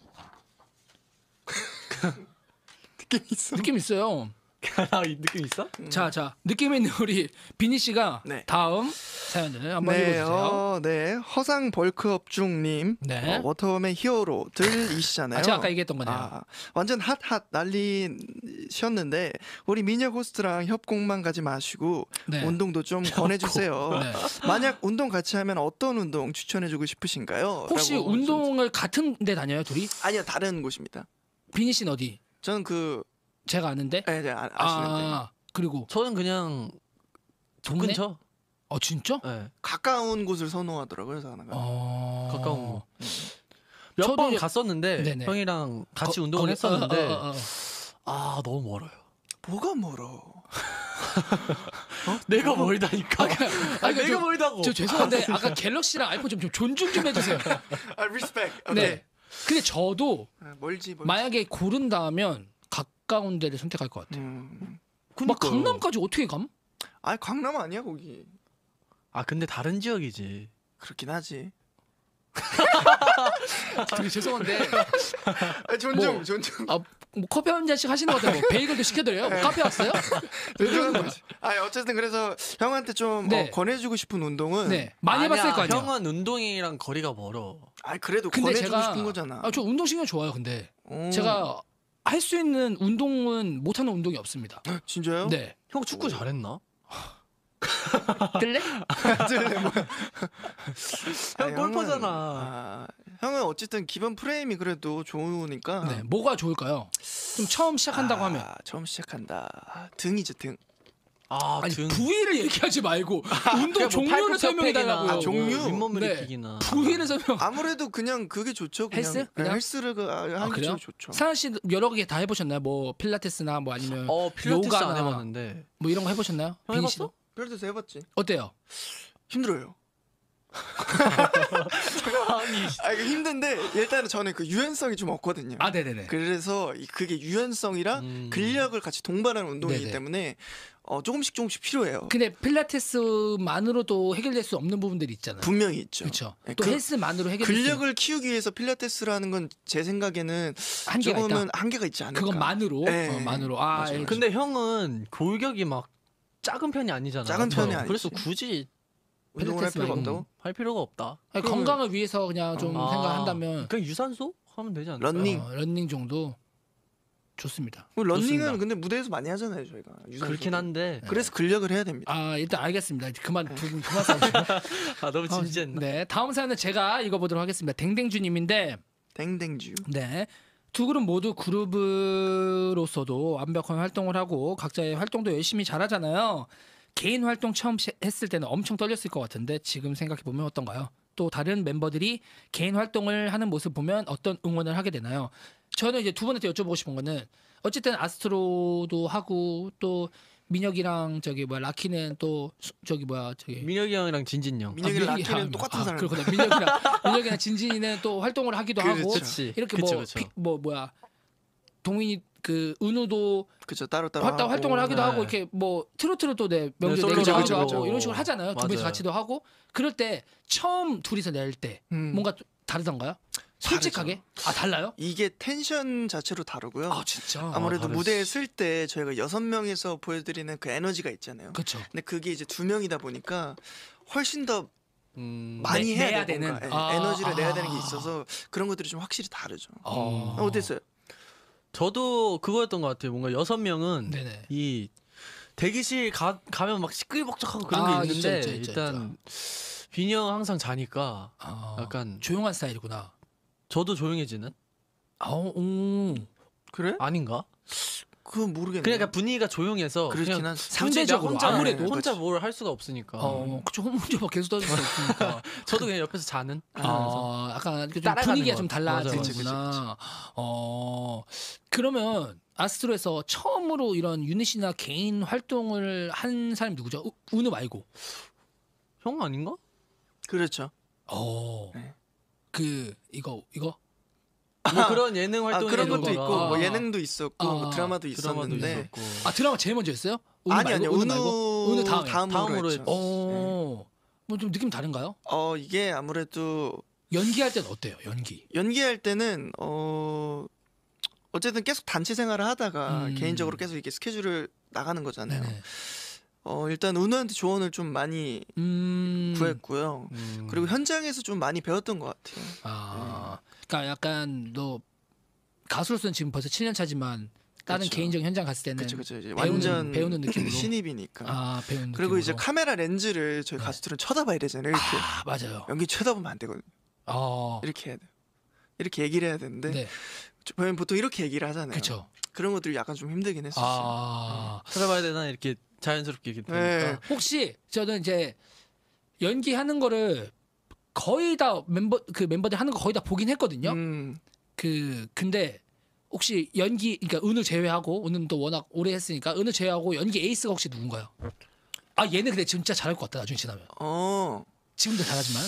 느낌 있어. 느낌 있어요. 이 느낌 있어? 자, 자, 느낌 있는 우리 비니 씨가 네. 다음 사연을 한번 네, 읽어주세요. 어, 네. 허상 벌크업중님. 네. 어, 워터맨 히어로들이시잖아요. 아, 제가 아까 얘기했던 거네요. 아, 완전 핫핫 난리셨는데 우리 민혁 호스트랑 협곡만 가지 마시고 네. 운동도 좀 권해주세요. 네. 만약 운동 같이 하면 어떤 운동 추천해주고 싶으신가요? 혹시 라고 운동을 같은 데 다녀요, 둘이? 하셨는데. 아니요, 다른 곳입니다. 비니 씨는 어디? 저는 그 제가 아는데. 네, 네, 아, 아시는데 아, 그리고 저는 그냥 집 동네? 근처. 어 진짜? 네. 가까운 곳을 선호하더라고요, 사나가. 어... 가까운 곳. 저도 몇 번 이제- 갔었는데 네네. 형이랑 같이 거- 운동을 거기- 했었는데 어, 어, 어, 어. 아 너무 멀어요. 뭐가 멀어? 내가 멀다니까. 아, 아니, 내가 저- 멀다고. 저 죄송한데 아까 갤럭시랑 아이폰 좀, 좀 존중 좀 해주세요. 아, 리스펙. 네. 근데 저도 아, 멀지, 멀지. 만약에 고른다면 가까운 데를 선택할 것 같아요. 음. 막 강남까지 어떻게 감? 아, 강남 아니야 거기. 아 근데 다른 지역이지. 그렇긴 하지. 되게 죄송한데 아, 존중, 뭐- 존중. 아, 뭐 커피 한 잔씩 하시는 것 같아요. 뭐 베이글도 시켜드려요? 뭐 카페 왔어요? 존중하는 거지. 아, 어쨌든 그래서 형한테 좀 네. 어, 권해주고 싶은 운동은. 네, 많이 해봤을 아니야, 거 아니에요. 형은 운동이랑 거리가 멀어. 아, 그래도 근데 권해주고 제가 싶은 거잖아. 아, 저 운동신경 좋아요. 근데 어. 제가 할 수 있는 운동은 못하는 운동이 없습니다. 진짜요? 네, 형 축구 잘했나? 뜰래? 형 형 골퍼잖아. 아, 형은 어쨌든 기본 프레임이 그래도 좋으니까. 네, 뭐가 좋을까요? 좀 처음 시작한다고 아, 하면 처음 시작한다. 등이죠 등. 아, 아니 등. 부위를 얘기하지 말고 운동 뭐 종류를 설명해 달라고요. 아, 종류? 윗몸 네. 일으키기나. 부위를 설명. 아무래도 그냥 그게 좋죠. 그냥. 헬스? 네, 그냥? 헬스를 그- 하는 게 그래요? 제일 좋죠. 상한 씨 여러 개 다 해보셨나요? 뭐 필라테스나 뭐 아니면 어, 필라테스 요가나 안 해봤는데. 뭐 이런 거 해보셨나요? 형 빈 해봤어? 씨도? 필라테스 해봤지. 어때요? 힘들어요. 아니. 아 이거 힘든데 일단은 저는 그 유연성이 좀 없거든요. 아 네네네. 그래서 이- 그게 유연성이랑 음. 근력을 같이 동반하는 운동이기 네네. 때문에 어, 조금씩 조금씩 필요해요. 근데 필라테스만으로도 해결될 수 없는 부분들이 있잖아요. 분명히 있죠. 그렇죠. 네, 또 그 헬스만으로 해결될 수 있는 근력을 키우기 위해서 필라테스라는 건 제 생각에는 한계가 조금은 있다. 한계가 있지 않을까. 그것만으로 네. 어, 만으로 아 맞아요. 예. 근데 형은 골격이 막 작은 편이 아니잖아. 작은 편이 그래서 아니지. 굳이 운동을 할 필라테스 필요가 말고. 없다고? 할 필요가 없다. 아니, 그러면- 건강을 위해서 그냥 좀 아, 생각한다면 그냥 유산소 하면 되지 않나? 런닝. 어, 런닝 정도 좋습니다. 뭐 런닝은 좋습니다. 근데 무대에서 많이 하잖아요 저희가. 유산소도. 그렇긴 한데. 그래서 근력을 해야 됩니다. 아 일단 알겠습니다. 이제 그만 두 분 그만 싸우시고. 아 너무 진지했나? 네 다음 사연은 제가 읽어보도록 하겠습니다. 댕댕주님인데 댕댕주. 네. 두 그룹 모두 그룹으로서도 완벽한 활동을 하고 각자의 활동도 열심히 잘하잖아요. 개인 활동 처음 시- 했을 때는 엄청 떨렸을 것 같은데 지금 생각해보면 어떤가요? 또 다른 멤버들이 개인 활동을 하는 모습 보면 어떤 응원을 하게 되나요? 저는 이제 두 분한테 여쭤보고 싶은 거는 어쨌든 아스트로도 하고 또 민혁이랑 저기 뭐야 라키는 또 수- 저기 뭐야 저기 민혁이 형이랑 진진 형. 민혁이랑 아, 민혁이- 라키는 아, 똑같은 아, 사람. 그렇구나. 민혁이랑 민혁이랑 진진이는 또 활동을 하기도 그렇죠. 하고 그렇지. 이렇게 그쵸, 뭐, 그쵸. 피, 뭐 뭐야 동민이 그 은우도 그죠 따로 따로 활동 하고. 활동을 하기도 네. 하고 이렇게 뭐 트로트로 또내 네, 명절 솔로로 내기도 하죠, 하고 그죠. 이런 식으로 하잖아요. 두 분이서 맞아요. 같이도 하고 그럴 때 처음 둘이서 낼 때 음. 뭔가 좀 다르던가요? 솔직하게? 아 달라요? 이게 텐션 자체로 다르고요. 아 진짜. 아무래도 다르지. 무대에 쓸 때 저희가 여섯 명에서 보여드리는 그 에너지가 있잖아요. 그렇죠. 근데 그게 이제 두 명이다 보니까 훨씬 더 음, 많이 내- 해야 내야 돼, 되는. 뭔가. 예, 아, 에너지를 내야 되는 게 아. 있어서 그런 것들이 좀 확실히 다르죠. 어. 어. 어땠어요? 저도 그거였던 것 같아요. 뭔가 여섯 명은 네네. 이 대기실 가, 가면 막 시끌벅적하고 그런 아, 게 있는데 있죠, 있죠, 있죠, 일단 빈이 형 항상 자니까 아, 약간 조용한 스타일이구나. 저도 조용해지는 아, 오. 그래? 아닌가? 그건 모르겠네. 그러니까 분위기가 조용해서 그렇긴 그냥 한 상대적으로 혼자, 아무래도 혼자 그치. 뭘 할 수가 없으니까 어, 그쵸. 혼자 막 계속 떠들 수 없으니까. 저도 그냥 옆에서 자는 아, 약간 이렇게 좀 따라가는 분위기가 것 좀 같아. 맞아, 달라지는구나. 어, 그러면 아스트로에서 처음으로 이런 유닛이나 개인 활동을 한 사람이 누구죠? 우- 은우 말고. 형 아닌가? 그렇죠. 어, 네. 그 이거 이거. 뭐 그런 예능 아, 활동 그런 것도 있고 뭐 아. 예능도 있었고 아. 뭐 드라마도 드라마도 있었는데 있었고 아 드라마 제일 먼저 했어요? 은우 아니 말고? 아니요. 은우 은우 말고? 은우 다음에. 다음으로, 다음으로 했죠. 했- 어, 뭐 좀 느낌 다른가요? 어 이게 아무래도 연기할 때는 어때요? 연기. 연기할 때는 어 어쨌든 계속 단체 생활을 하다가 음. 개인적으로 계속 이렇게 스케줄을 나가는 거잖아요. 네네. 어 일단 은우한테 조언을 좀 많이 음. 구했고요. 음. 그리고 현장에서 좀 많이 배웠던 것 같아요. 아, 그러니까 약간 너 가수로서는 지금 벌써 칠 년 차지만 다른 그쵸. 개인적인 현장 갔을 때는 그렇죠, 그렇죠. 이제 배우는, 완전 배우는 느낌으로. 신입이니까. 아 배우는 그리고 이제 느낌으로. 카메라 렌즈를 저희 네. 가수들은 쳐다봐야 되잖아요. 이렇게 아 맞아요. 연기 쳐다보면 안 되거든요. 어, 이렇게 해야 돼요. 이렇게 얘기를 해야 되는데 네, 저희는 보통 이렇게 얘기를 하잖아요. 그렇죠. 그런 것들이 약간 좀 힘들긴 했었어요. 아 찾아봐야 되나 이렇게 자연스럽게 이렇게 네. 되니까 혹시 저는 이제 연기하는 거를 거의 다 멤버 그 멤버들 하는 거 거의 다 보긴 했거든요. 음, 그 근데 혹시 연기 그러니까 은우 제외하고 은우는 또 워낙 오래 했으니까 은우 제외하고 연기 에이스가 혹시 누군가요? 아 얘는 근데 진짜 잘할 것 같다 나중에 지나면. 어, 지금도 잘하지만.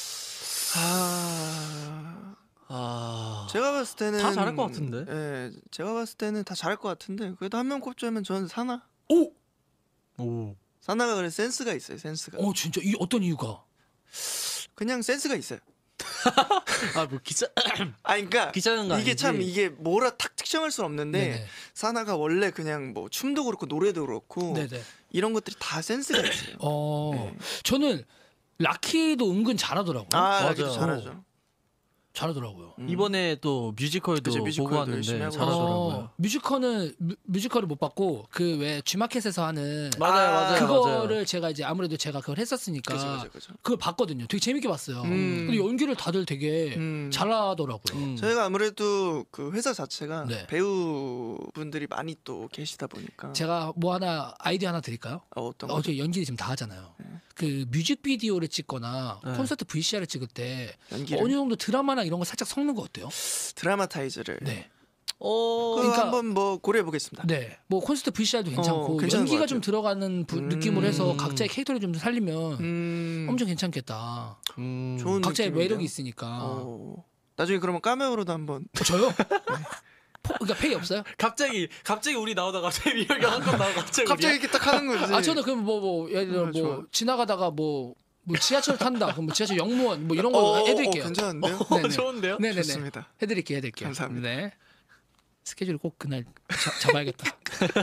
아, 아 제가 봤을 때는 다 잘할 것 같은데? 예, 제가 봤을 때는 다 잘할 것 같은데 그래도 한 명 꼽자면 저는 사나. 오, 오 사나가 그래 센스가 있어요. 센스가. 어 진짜 이 어떤 이유가? 그냥 센스가 있어요. 아 뭐 기자 아, 그러니까 기자는 거 이게 아니지? 참 이게 뭐라 탁 특정할 수는 없는데 네네. 사나가 원래 그냥 뭐 춤도 그렇고 노래도 그렇고 네네. 이런 것들이 다 센스가 있어요. 어 네. 저는 라키도 은근 잘하더라고. 요 아, 맞아요. 라키도 잘하죠. 잘하더라고요. 음. 이번에 또 뮤지컬도 그치, 보고 뮤지컬도 왔는데 열심히 하고 잘하더라고요. 어, 뮤지컬은 뮤, 뮤지컬을 못 봤고 그 왜 G마켓에서 하는 맞아요, 아, 맞아요, 그거를 맞아요. 제가 이제 아무래도 제가 그걸 했었으니까 그죠 그죠 그죠. 그걸 봤거든요. 되게 재밌게 봤어요. 음. 근데 연기를 다들 되게 음. 잘하더라고요. 음. 저희가 아무래도 그 회사 자체가 네. 배우분들이 많이 또 계시다 보니까 제가 뭐 하나 아이디어 하나 드릴까요? 어, 어떤 거? 어제 연기 지금 다 하잖아요. 네. 그 뮤직비디오를 찍거나 네. 콘서트 브이씨알을 찍을 때 연기를 어느 정도 드라마나 이런 거 살짝 섞는 거 어때요? 드라마타이즈를 네. 어, 그거 그러니까- 한번 뭐 고려해 보겠습니다. 네. 뭐 콘서트 브이씨알도 괜찮고 어, 괜찮은 연기가 것 좀 같아요. 들어가는 부- 음. 느낌으로 해서 각자의 캐릭터를 좀 살리면 음, 엄청 괜찮겠다. 음. 좋은 각자의 느낌인데요? 매력이 있으니까. 어, 나중에 그러면 까메오로도 한번 어, 저요? 포, 그러니까 페이 없어요? 갑자기 갑자기 우리 나오다가 갑자기 미역이 한건 나오고 갑자기 갑자기 이렇게 딱 하는 거지. 아 저는 그럼 뭐 뭐 예를 들어 어, 뭐 좋아. 지나가다가 뭐, 뭐 지하철 탄다. 그럼 뭐 지하철 영무원 뭐 이런 거 어, 어, 해드릴게요. 어, 괜찮은데요? 어, 네네. 좋은데요? 네네네. 좋습니다. 해드릴게요, 해드릴게요. 감사합니다. 네. 스케줄 꼭 그날 자, 잡아야겠다.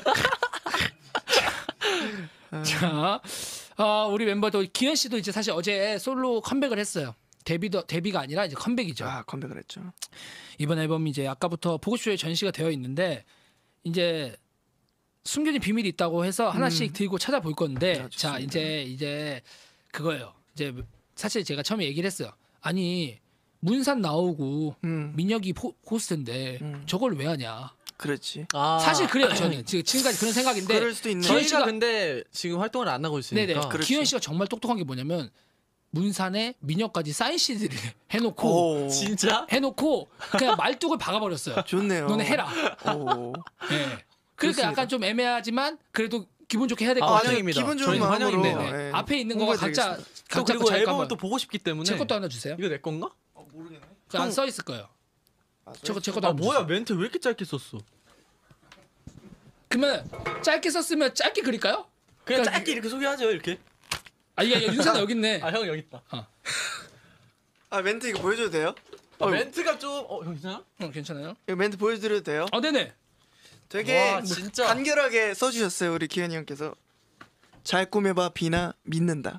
자, 어, 우리 멤버도 기현 씨도 이제 사실 어제 솔로 컴백을 했어요. 데뷔도 데뷔가 아니라 이제 컴백이죠. 아 컴백을 했죠. 이번 앨범이 이제 아까부터 보고쇼에 전시가 되어 있는데 이제 숨겨진 비밀이 있다고 해서 하나씩 음. 들고 찾아볼 건데 아, 좋습니다. 자 이제 이제 그거예요. 이제 사실 제가 처음에 얘기를 했어요. 아니 문산 나오고 음, 민혁이 포, 호스트인데 음. 저걸 왜 하냐? 그랬지. 아, 사실 그래요. 저는 지금 지금까지 그런 생각인데 그럴 수도 있네. 기현 저희가 씨가- 근데 지금 활동을 안 하고 있으니까 네네. 그렇죠. 기현 씨가 정말 똑똑한 게 뭐냐면 문산에 민혁까지 사인 시디를 해놓고 오, 진짜? 해놓고 그냥 말뚝을 박아버렸어요. 좋네요. 너네 해라. 오. 네. 그러니까 그렇습니다. 약간 좀 애매하지만 그래도 기분 좋게 해야 될 것 아, 같아요. 환영입니다. 기분 좋은 저희는 마음으로 환영입니다. 네. 예, 앞에 있는 거 각자 홍보해드리겠습니다. 또 각자 그리고 거 자기 앨범을 거 또 보고 싶기 때문에 제 것도 하나 주세요. 이거 내 건가? 어, 모르겠네. 안 써 있을 거예요. 아, 저거 제 거 것도 아 한번 뭐야 주세요. 멘트 왜 이렇게 짧게 썼어? 그러면 짧게 썼으면 짧게 그릴까요? 그냥 그러니까 짧게 이렇게 소개하죠 이렇게. 아 이게 윤선아 여기 있네. 아 형 여기 있다. 아 멘트 이거 보여줘도 돼요? 아, 어, 멘트가 좀어 괜찮아? 어, 괜찮아요? 이거 멘트 보여드려도 돼요? 어 네네. 되게 와, 진짜. 간결하게 써주셨어요 우리 기현이 형께서. 잘 꾸며봐 비나 믿는다.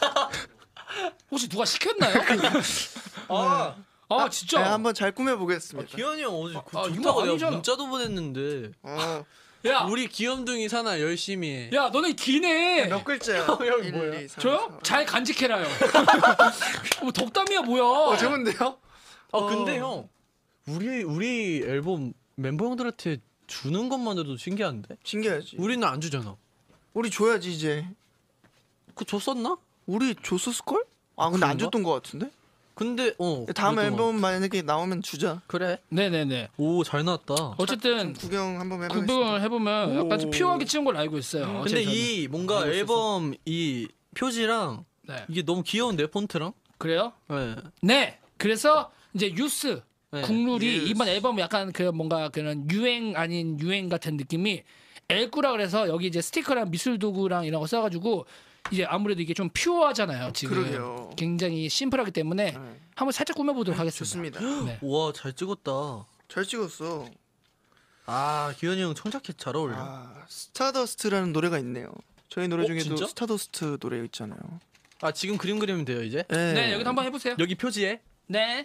혹시 누가 시켰나요? 아, 아 진짜. 네, 한번 잘 아 꾸며보겠습니다. 기현이 형 어제 그 아, 이거 좋다고 내가 아니잖아. 문자도 보냈는데 어, 야, 우리 귀염둥이 사나 열심히 해. 야 너네 기네. 몇 글자야? 형, 형 일, 뭐야? 이, 삼, 저요? 사. 잘 간직해라요. 뭐 덕담이야 뭐야? 어 좋은데요? 아 어. 근데 형 우리 우리 앨범 멤버 형들한테 주는 것만으로도 신기한데? 신기하지. 우리는 안 주잖아. 우리 줘야지 이제. 그거 줬었나? 우리 줬었을 걸? 아 근데 안 그런가? 줬던 것 같은데? 근데 어 다음 그랬던 것 앨범 만약에 나오면 주자. 같아. 그래. 네네네. 오 잘 나왔다. 어쨌든 구경 한번 해보겠습니다. 구경을 해보면 약간 좀 오. 피오하게 찍은 걸로 알고 있어요. 근데 어제 저는. 이 뭔가 알고 있어서. 앨범 이 표지랑 네. 이게 너무 귀여운데 폰트랑. 그래요? 네. 네. 그래서 이제 유스 네. 국룰이 유스. 이번 앨범 약간 그 뭔가 그런 유행 아닌 유행 같은 느낌이 엘꾸라 그래서 여기 이제 스티커랑 미술 도구랑 이런 거 써가지고 이제 아무래도 이게 좀 퓨어하잖아요. 지금 그러게요. 굉장히 심플하기 때문에 네. 한번 살짝 꾸며보도록 하겠습니다. 좋습니다. 네. 우와 잘 찍었다. 잘 찍었어. 아 기현이 형 청자켓 잘 어울려. 아 스타더스트라는 노래가 있네요. 저희 노래 어, 중에도 진짜? 스타더스트 노래 있잖아요. 아 지금 그림 그리면 돼요 이제? 네, 네, 여기도 한번 해보세요. 여기 표지에? 네.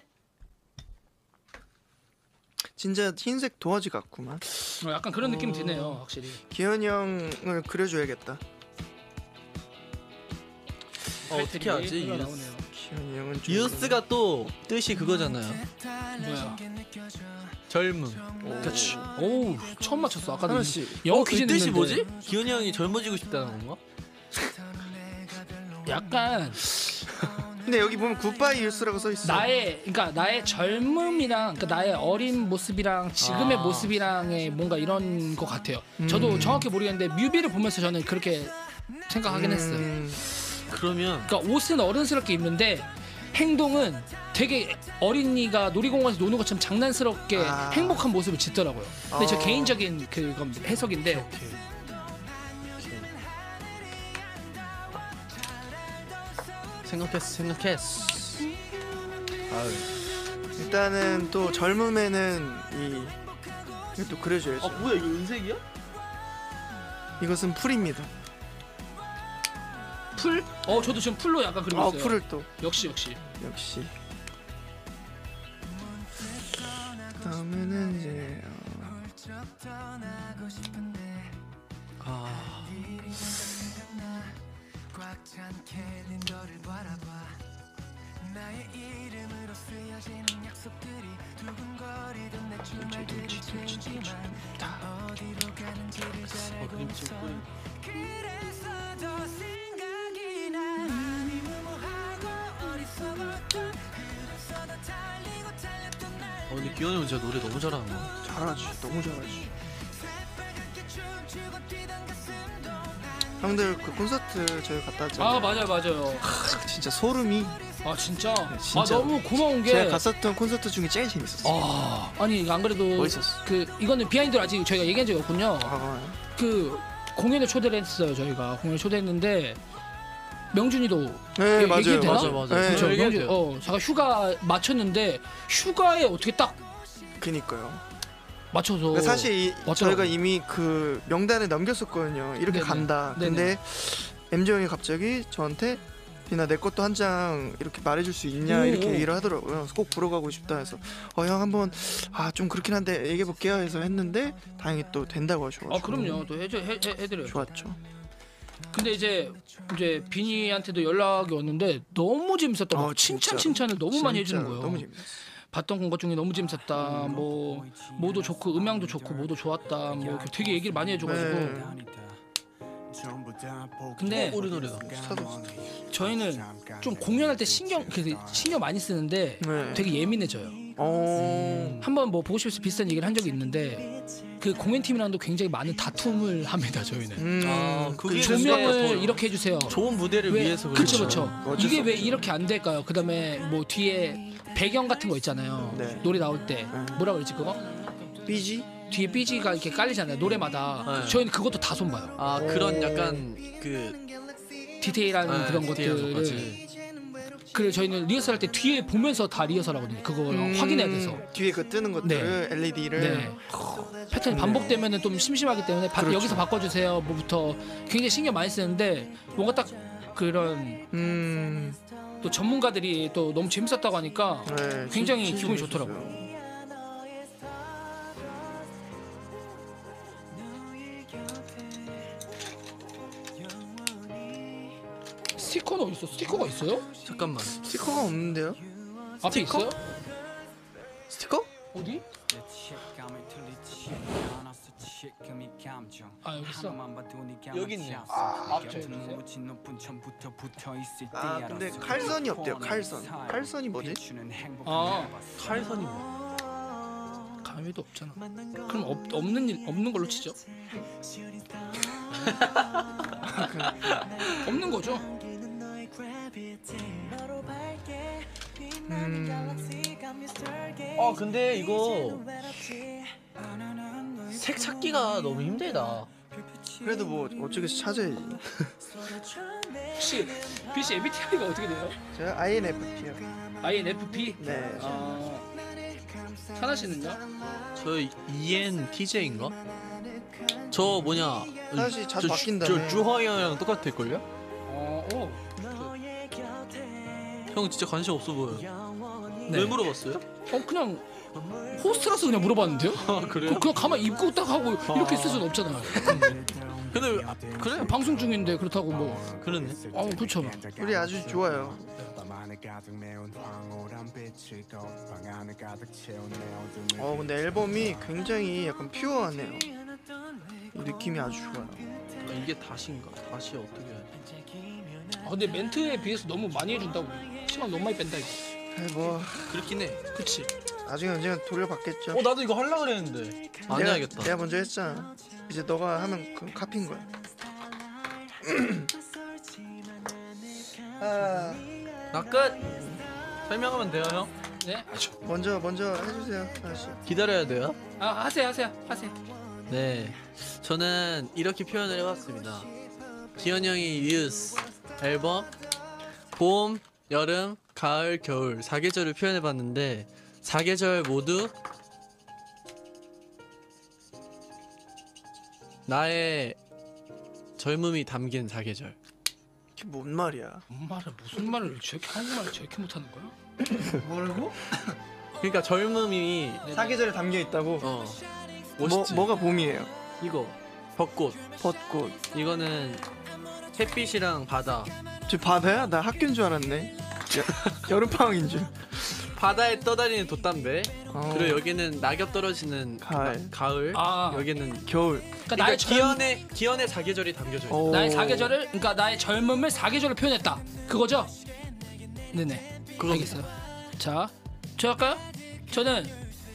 진짜 흰색 도화지 같구만. 어, 약간 그런 느낌 어. 드네요, 확실히. 기현이 형을 그려줘야겠다. 어, 어떻게 하지? 얘가 유스. 나오네요. 기현이 형은 좀 유스가 또 뜻이 그거잖아요. 뭐야? 젊음. 그렇지. 오, 처음 맞췄어. 아까도 하나씩. 영어 어, 그 퀴즈 뜻이 냈는데. 뭐지? 기현이 형이 젊어지고 싶다는 건가? 약간 근데 여기 보면 굿바이 유스라고 써 있어. 나의 그러니까 나의 젊음이랑 그러니까 나의 어린 모습이랑 지금의 아. 모습이랑의 뭔가 이런 것 같아요. 저도 음. 정확히 모르겠는데 뮤비를 보면서 저는 그렇게 생각하긴 했어요. 음, 그러면 그러니까 옷은 어른스럽게 입는데 행동은 되게 어린이가 놀이공원에서 노는 것처럼 장난스럽게 아. 행복한 모습을 짓더라고요. 근데 제 어. 개인적인 그건 해석인데 생각했어 생각했어. 아유. 일단은 또 젊음에는 이 이거 또 그려줘야죠. 아 뭐야 이거 은색이야? 이것은 풀입니다. 풀? 어 저도 지금 풀로 약간 그리고 아 있어요. 풀을 또 역시 역시. 역시 다음에는 이제 어... 아 어, 그림 좀 뿌리. 어 근데 기현이 형 진짜 노래 너무 잘하는 거. 잘하지, 너무 잘하지. 형들 그 콘서트 저희 갔다 왔잖아요. 아 맞아요 맞아요. 크, 진짜 소름이. 아 진짜? 네, 진짜. 아 너무 고마운 게 제가 갔었던 콘서트 중에 제일 재밌었어요. 아 아니 안 그래도 멋있었어. 그 이거는 비하인드를 아직 저희가 얘기한 적이 없군요. 아, 그 공연을 초대를 했어요. 저희가 공연을 초대했는데 명준이도 네 얘- 맞아요, 얘기해도 되나? 맞아 맞아. 네. 그렇죠. 얘기해도 명준 돼요. 어 제가 휴가 맞췄는데 휴가에 어떻게 딱 그니까요. 맞춰서 그러니까 사실 이, 맞더라고요. 저희가 이미 그 명단에 넘겼었거든요. 이렇게 네네. 간다. 네네. 근데 엠지 형이 갑자기 저한테 비나 내 것도 한 장 이렇게 말해줄 수 있냐 오, 이렇게 오. 얘기를 하더라고요. 그래서 꼭 보러 가고 싶다 해서 어 형 한번 아 좀 그렇긴 한데 얘기해 볼게요 해서 했는데 다행히 또 된다고 하셔가지고 아 그럼요. 또 해줘 해, 해, 해드려요. 좋았죠. 근데 이제 이제 비니한테도 연락이 왔는데 너무 재밌었다고 아, 진짜. 칭찬 칭찬을 너무 많이 진짜 해주는 거예요. 너무 재밌었어. 봤던 것 중에 너무 재밌었다. 뭐 뭐도 좋고 음향도 좋고 뭐도 좋았다. 뭐 이렇게 되게 얘기를 많이 해줘가지고. 네. 근데 우리 노래다. 스타도 저희는 좀 공연할 때 신경 그 신경 많이 쓰는데 네. 되게 예민해져요. 어. 한번 뭐 보고 싶어서 비슷한 얘기를 한 적이 있는데 그 공연팀이랑도 굉장히 많은 다툼을 합니다. 저희는 음. 아, 그게 그 근데 조명을 더 이렇게 해주세요. 좋은 무대를 왜- 위해서 그렇죠, 그렇죠. 그렇죠. 어쩔 이게 수 왜 없죠. 이렇게 안 될까요? 그다음에 뭐 뒤에 배경 같은 거 있잖아요. 네. 노래 나올 때 뭐라 그러지 그거? 삐지? 뒤에 삐지가 이렇게 깔리잖아요. 노래마다. 네. 저희는 그것도 다 손봐요. 아 그런 약간 그 디테일한 네, 그런 디테일한 것들을. 것까지. 그래 저희는 리허설 할 때 뒤에 보면서 다 리허설하거든요. 그걸 음, 확인해야 돼서. 뒤에 그 뜨는 것들을 엘이디를 네. 패턴이 반복되면은 좀 심심하기 때문에 바- 그렇죠. 여기서 바꿔주세요. 뭐부터 굉장히 신경 많이 쓰는데 뭔가 딱 그런 음. 또 전문가들이 또 너무 재밌었다고 하니까 네, 굉장히 진- 기분이 진짜 좋더라고요. 재밌었어요. 스티커는 어디 있어? 스티커가 있어요? 잠깐만. 스티커가 없는데요? 앞에 스티커? 있어요? 스티커? 어디? 아 여기 있어. 여기 있네. 아, 앞에 있어요? 아 근데 칼선이 없대요. 칼선. 칼선이 뭐지? 아 칼선이 뭐? 감회도 없잖아. 그럼 없, 없는 일 없는 걸로 치죠. 없는 거죠. 음. 아 근데 이거 색 찾기가 너무 힘들다. 그래도 뭐 어쩌겠어 찾아야지. 혹시 비씨 엠비티아이가 어떻게 돼요? 제가 아이엔에프피요. 아이엔에프피? 네. 아 찬아 씨는요? 저 이엔티제인가? 저 뭐냐? 사실 자주 저 바뀐다며. 저 주허이 형이랑 똑같을 걸요? 어, 오. 형 진짜 관심 없어 보여. 네. 왜 물어봤어요? 어 그냥 호스트라서 그냥 물어봤는데요? 아 그, 그냥 가만 입고 딱 하고 이렇게 있을 수는 없잖아요. 근데 왜- 아, 그래? 방송 중인데 그렇다고 뭐. 그렇네. 아 그렇죠. 우리 아주 좋아요. 어 근데 앨범이 굉장히 약간 퓨어하네요. 이 느낌이 아주 좋아요. 아, 이게 다시인가? 다시 어떻게 해야 돼? 아 근데 멘트에 비해서 너무 많이 해준다고. 시간 너무 많이 뺀다 이거. 아이, 뭐 그렇긴 해. 그치? 나중에 언젠가 돌려받겠죠. 어 나도 이거 하려고 그랬는데 안 내가, 해야겠다. 내가 먼저 했잖아. 이제 너가 하면 그 카피인 거야. 아, 나 끝. 설명하면 돼요 형? 네? 아, 저- 먼저 먼저 해주세요, 아저씨. 기다려야 돼요? 아 하세요 하세요 하세요. 네, 저는 이렇게 표현을 해봤습니다. 기현 형이 뉴스 앨범 봄, 여름, 가을, 겨울 사계절을 표현해봤는데 사계절 모두 나의 젊음이 담긴 사계절. 이게 뭔 말이야? 뭔 말을 무슨 말을 저렇게 한국말을 저렇게 못하는 거야? 뭐라고? 그러니까 젊음이 사계절에 담겨 있다고. 어 뭐 멋있지. 뭐가 봄이에요? 이거 벚꽃. 벚꽃. 이거는 햇빛이랑 바다. 저 바다야? 나 학교인 줄 알았네. 여름 방학인 줄. 바다에 떠다니는 돛담배. 어. 그리고 여기는 낙엽 떨어지는 가을. 나- 가을. 아. 여기는 겨울. 그러니까 그러니까 나의 젊 기현의 기현의 사계절이 담겨져 있어. 오. 나의 사계절을 그러니까 나의 젊음을 사계절로 표현했다. 그거죠? 네네. 그거 알겠어요. 자, 저 할까요? 저는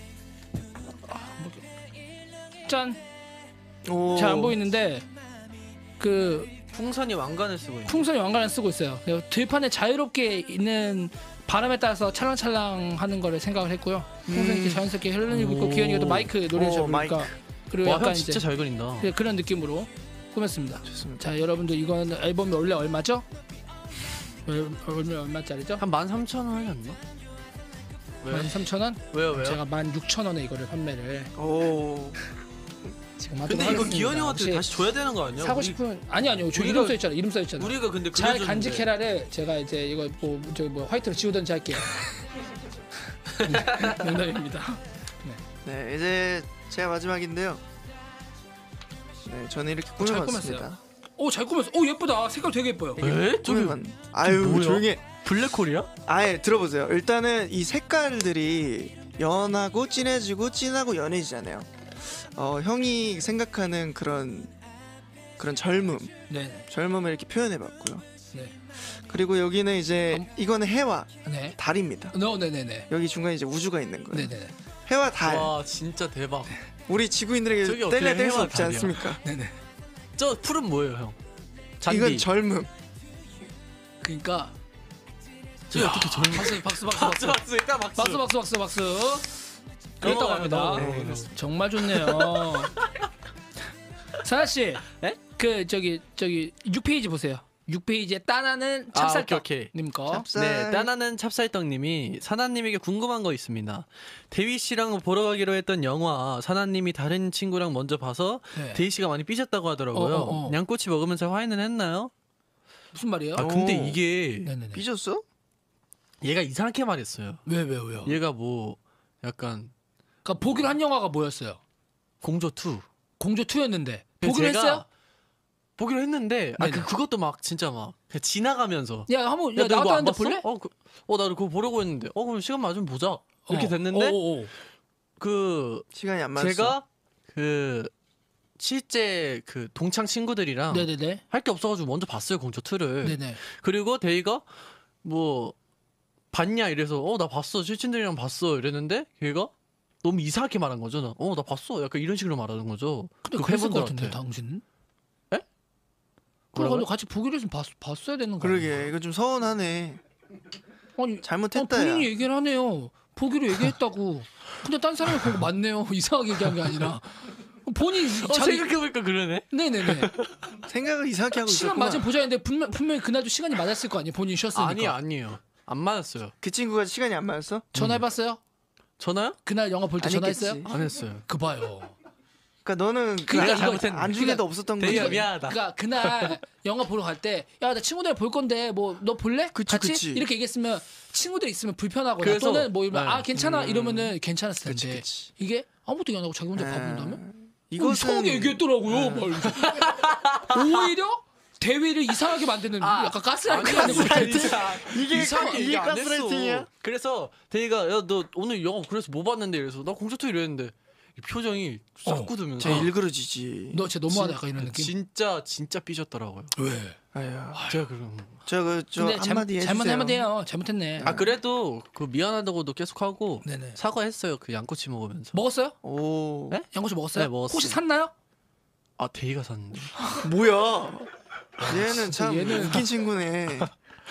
짠. 오. 잘 안 보이는데 그 풍선이 왕관을 쓰고 있는. 풍선이 왕관을 쓰고 있어요. 그리고 들판에 자유롭게 있는 바람에 따라서 찰랑찰랑하는 거를 생각을 했고요. 풍선이 이렇게 자연스럽게 흘러내리고 있고 오. 기현이가 또 마이크 노래를 잘 오, 부르니까 마이크. 그리고 와, 약간 형 이제 진짜 잘 그린다. 네, 그런 느낌으로 꾸몄습니다. 좋습니다. 자, 여러분들 이건 앨범이 원래 얼마죠? 얼- 얼마 얼마짜리죠? 한 만 삼천 원 하지 않나? 왜요? 만 삼천 원? 왜요 왜요? 제가 만 육천 원에 이거를 판매를 오. 지금 하도록 근데 이거 하겠습니다. 기현이 형한테 혹시 다시 줘야 되는 거 아니야? 사고 우리- 싶은 아니 아니요. 저 우리가- 이름 써 있잖아. 이름 써 있잖아. 우리가 근데 잘 그려줬는데. 간직해라를 제가 이제 이거 뭐 저기 뭐 화이트로 지우든지 할게요. 네, 농담입니다. 네, 이제 제가 마지막인데요. 네, 저는 이렇게 어, 잘 꾸며봤습니다. 오, 잘 꾸몄어. 오, 예쁘다. 색깔 되게 예뻐요. 에? 저기 꾸며봤. 아유, 뭐야? 조용해. 블랙홀이야? 아예 들어보세요. 일단은 이 색깔들이 연하고 진해지고 진하고 연해지잖아요. 어, 형이 생각하는 그런 그런 젊음, 네. 젊음을 이렇게 표현해봤고요. 네. 그리고 여기는 이제 이거는 해와 네. 달입니다. 너 네, 네, 네. 여기 중간에 이제 우주가 있는 거예요. 네, 네. 해와 달. 와 진짜 대박. 우리 지구인들에게 저기 어떻게 뗄래야 뗄 수 해와 없지 달이야? 않습니까? 네, 네. 저 풀은 뭐예요 형? 잔디. 이건 젊음. 그러니까 저기 어떻게 젊은? 박수 박수 박수 박수 박수. 박수 일단 박수. 박수 박수 박수 박수. 그렇다고 넘어가요, 합니다. 넘어가요. 네. 정말 좋네요. 사나 씨, 네? 그 저기 저기 육 페이지 보세요. 육 페이지에 따나는 아, 찹쌀떡 오케이, 오케이. 님 거. 찹쌀. 네, 따나는 찹쌀떡님이 사나님에게 궁금한 거 있습니다. 대휘 씨랑 보러 가기로 했던 영화 사나님이 다른 친구랑 먼저 봐서 네. 대휘 씨가 많이 삐졌다고 하더라고요. 어, 어, 어. 양꼬치 먹으면서 화해는 했나요? 무슨 말이에요? 아 근데 오. 이게 네네네. 삐졌어? 얘가 이상하게 말했어요. 왜 왜 왜요? 얘가 뭐 약간 그러니까 보기로 한 영화가 뭐였어요? 공조 투. 공조 투였는데 근데 보기로 제가 했어요? 보기로 했는데 아, 그, 네네. 그것도 막 진짜 막 그냥 지나가면서 야 한번 야, 야 너 이거 안 나왔다는데 봤어? 볼래? 어, 그, 어, 나 그거 보려고 했는데 어 그럼 시간 맞으면 보자 이렇게 어. 됐는데 오, 오, 오. 그 시간이 안 맞았어. 제가 그 실제 그 동창 친구들이랑 네네네. 할 게 없어가지고 먼저 봤어요 공조 투를. 네네. 그리고 데이가 뭐 봤냐 이래서 어 나 봤어 실친들이랑 봤어 이랬는데 걔가 너무 이상하게 말한 거죠. 어 나 봤어 약간 이런 식으로 말하는 거죠. 근데 그 그랬을 것 팬분들한테. 같은데 당신은? 에? 그럼 뭐라고요? 같이 보기로 했으면 봤, 봤어야 되는 거 그러게 아니야? 이거 좀 서운하네. 아니 잘못했다. 어, 본인이 얘기를 하네요. 보기로 얘기했다고. 근데 딴 사람이 보고 맞네요. 이상하게 얘기한 게 아니라 본인 어 자기 생각해보니까 그러네. 네네네. 생각을 이상하게 하고 시간 있었구나. 맞으면 보자 했는데 분명, 분명히 그날도 시간이 맞았을 거 아니에요. 본인이 쉬었으니까. 아니 아니에요. 안 맞았어요. 그 친구가 시간이 안 맞았어? 전화해봤어요? 전화요? 그날 영화 볼 때 안 전화했어요? 했겠지. 안 했어요. 그 봐요. 그러니까 너는 그 그러니까 안- 잘못했네. 안중에도 없었던 되게 거지. 미안하다. 그러니까 그날 영화 보러 갈 때 야 나 친구들 볼 건데 뭐 너 볼래? 그치, 같이? 그치. 이렇게 얘기했으면 친구들 있으면 불편하거나 그래서- 또는 뭐 이러면 네. 아 괜찮아 음. 이러면은 괜찮았을 텐데 그치, 그치. 이게 아무것도 얘기 안 하고 자기 혼자 아, 봐본다며? 이것은 이상하게 얘기했더라고요. 아. 막 이러면서. 오히려 대회를 이상하게 만드는 아, 약간 가스라이팅 아니, 하는 거 같아. 이게 이상하게 이게 얘기 안 했어. 가스라이팅이야? 그래서 데이가 야 너 오늘 영화 그래서 뭐 봤는데 이래서 나 공조 투 이랬는데 이 표정이 싹 어. 굳으면서 제 일그러지지. 너 진짜 너무하다 약간 이런 느낌. 진짜 진짜 삐졌더라고요. 왜? 아유, 제가 그럼 저그저 근데 잘, 한마디 해주세요. 잘못하면 돼요. 잘못했네. 아 그래도 그 미안하다고도 계속 하고 네네. 사과했어요. 그 양꼬치 먹으면서. 먹었어요? 오, 네? 양꼬치 먹었어요? 네, 먹었어요. 혹시 샀나요? 아 데이가 샀는데. 뭐야? 얘는 참 얘는- 웃긴 친구네.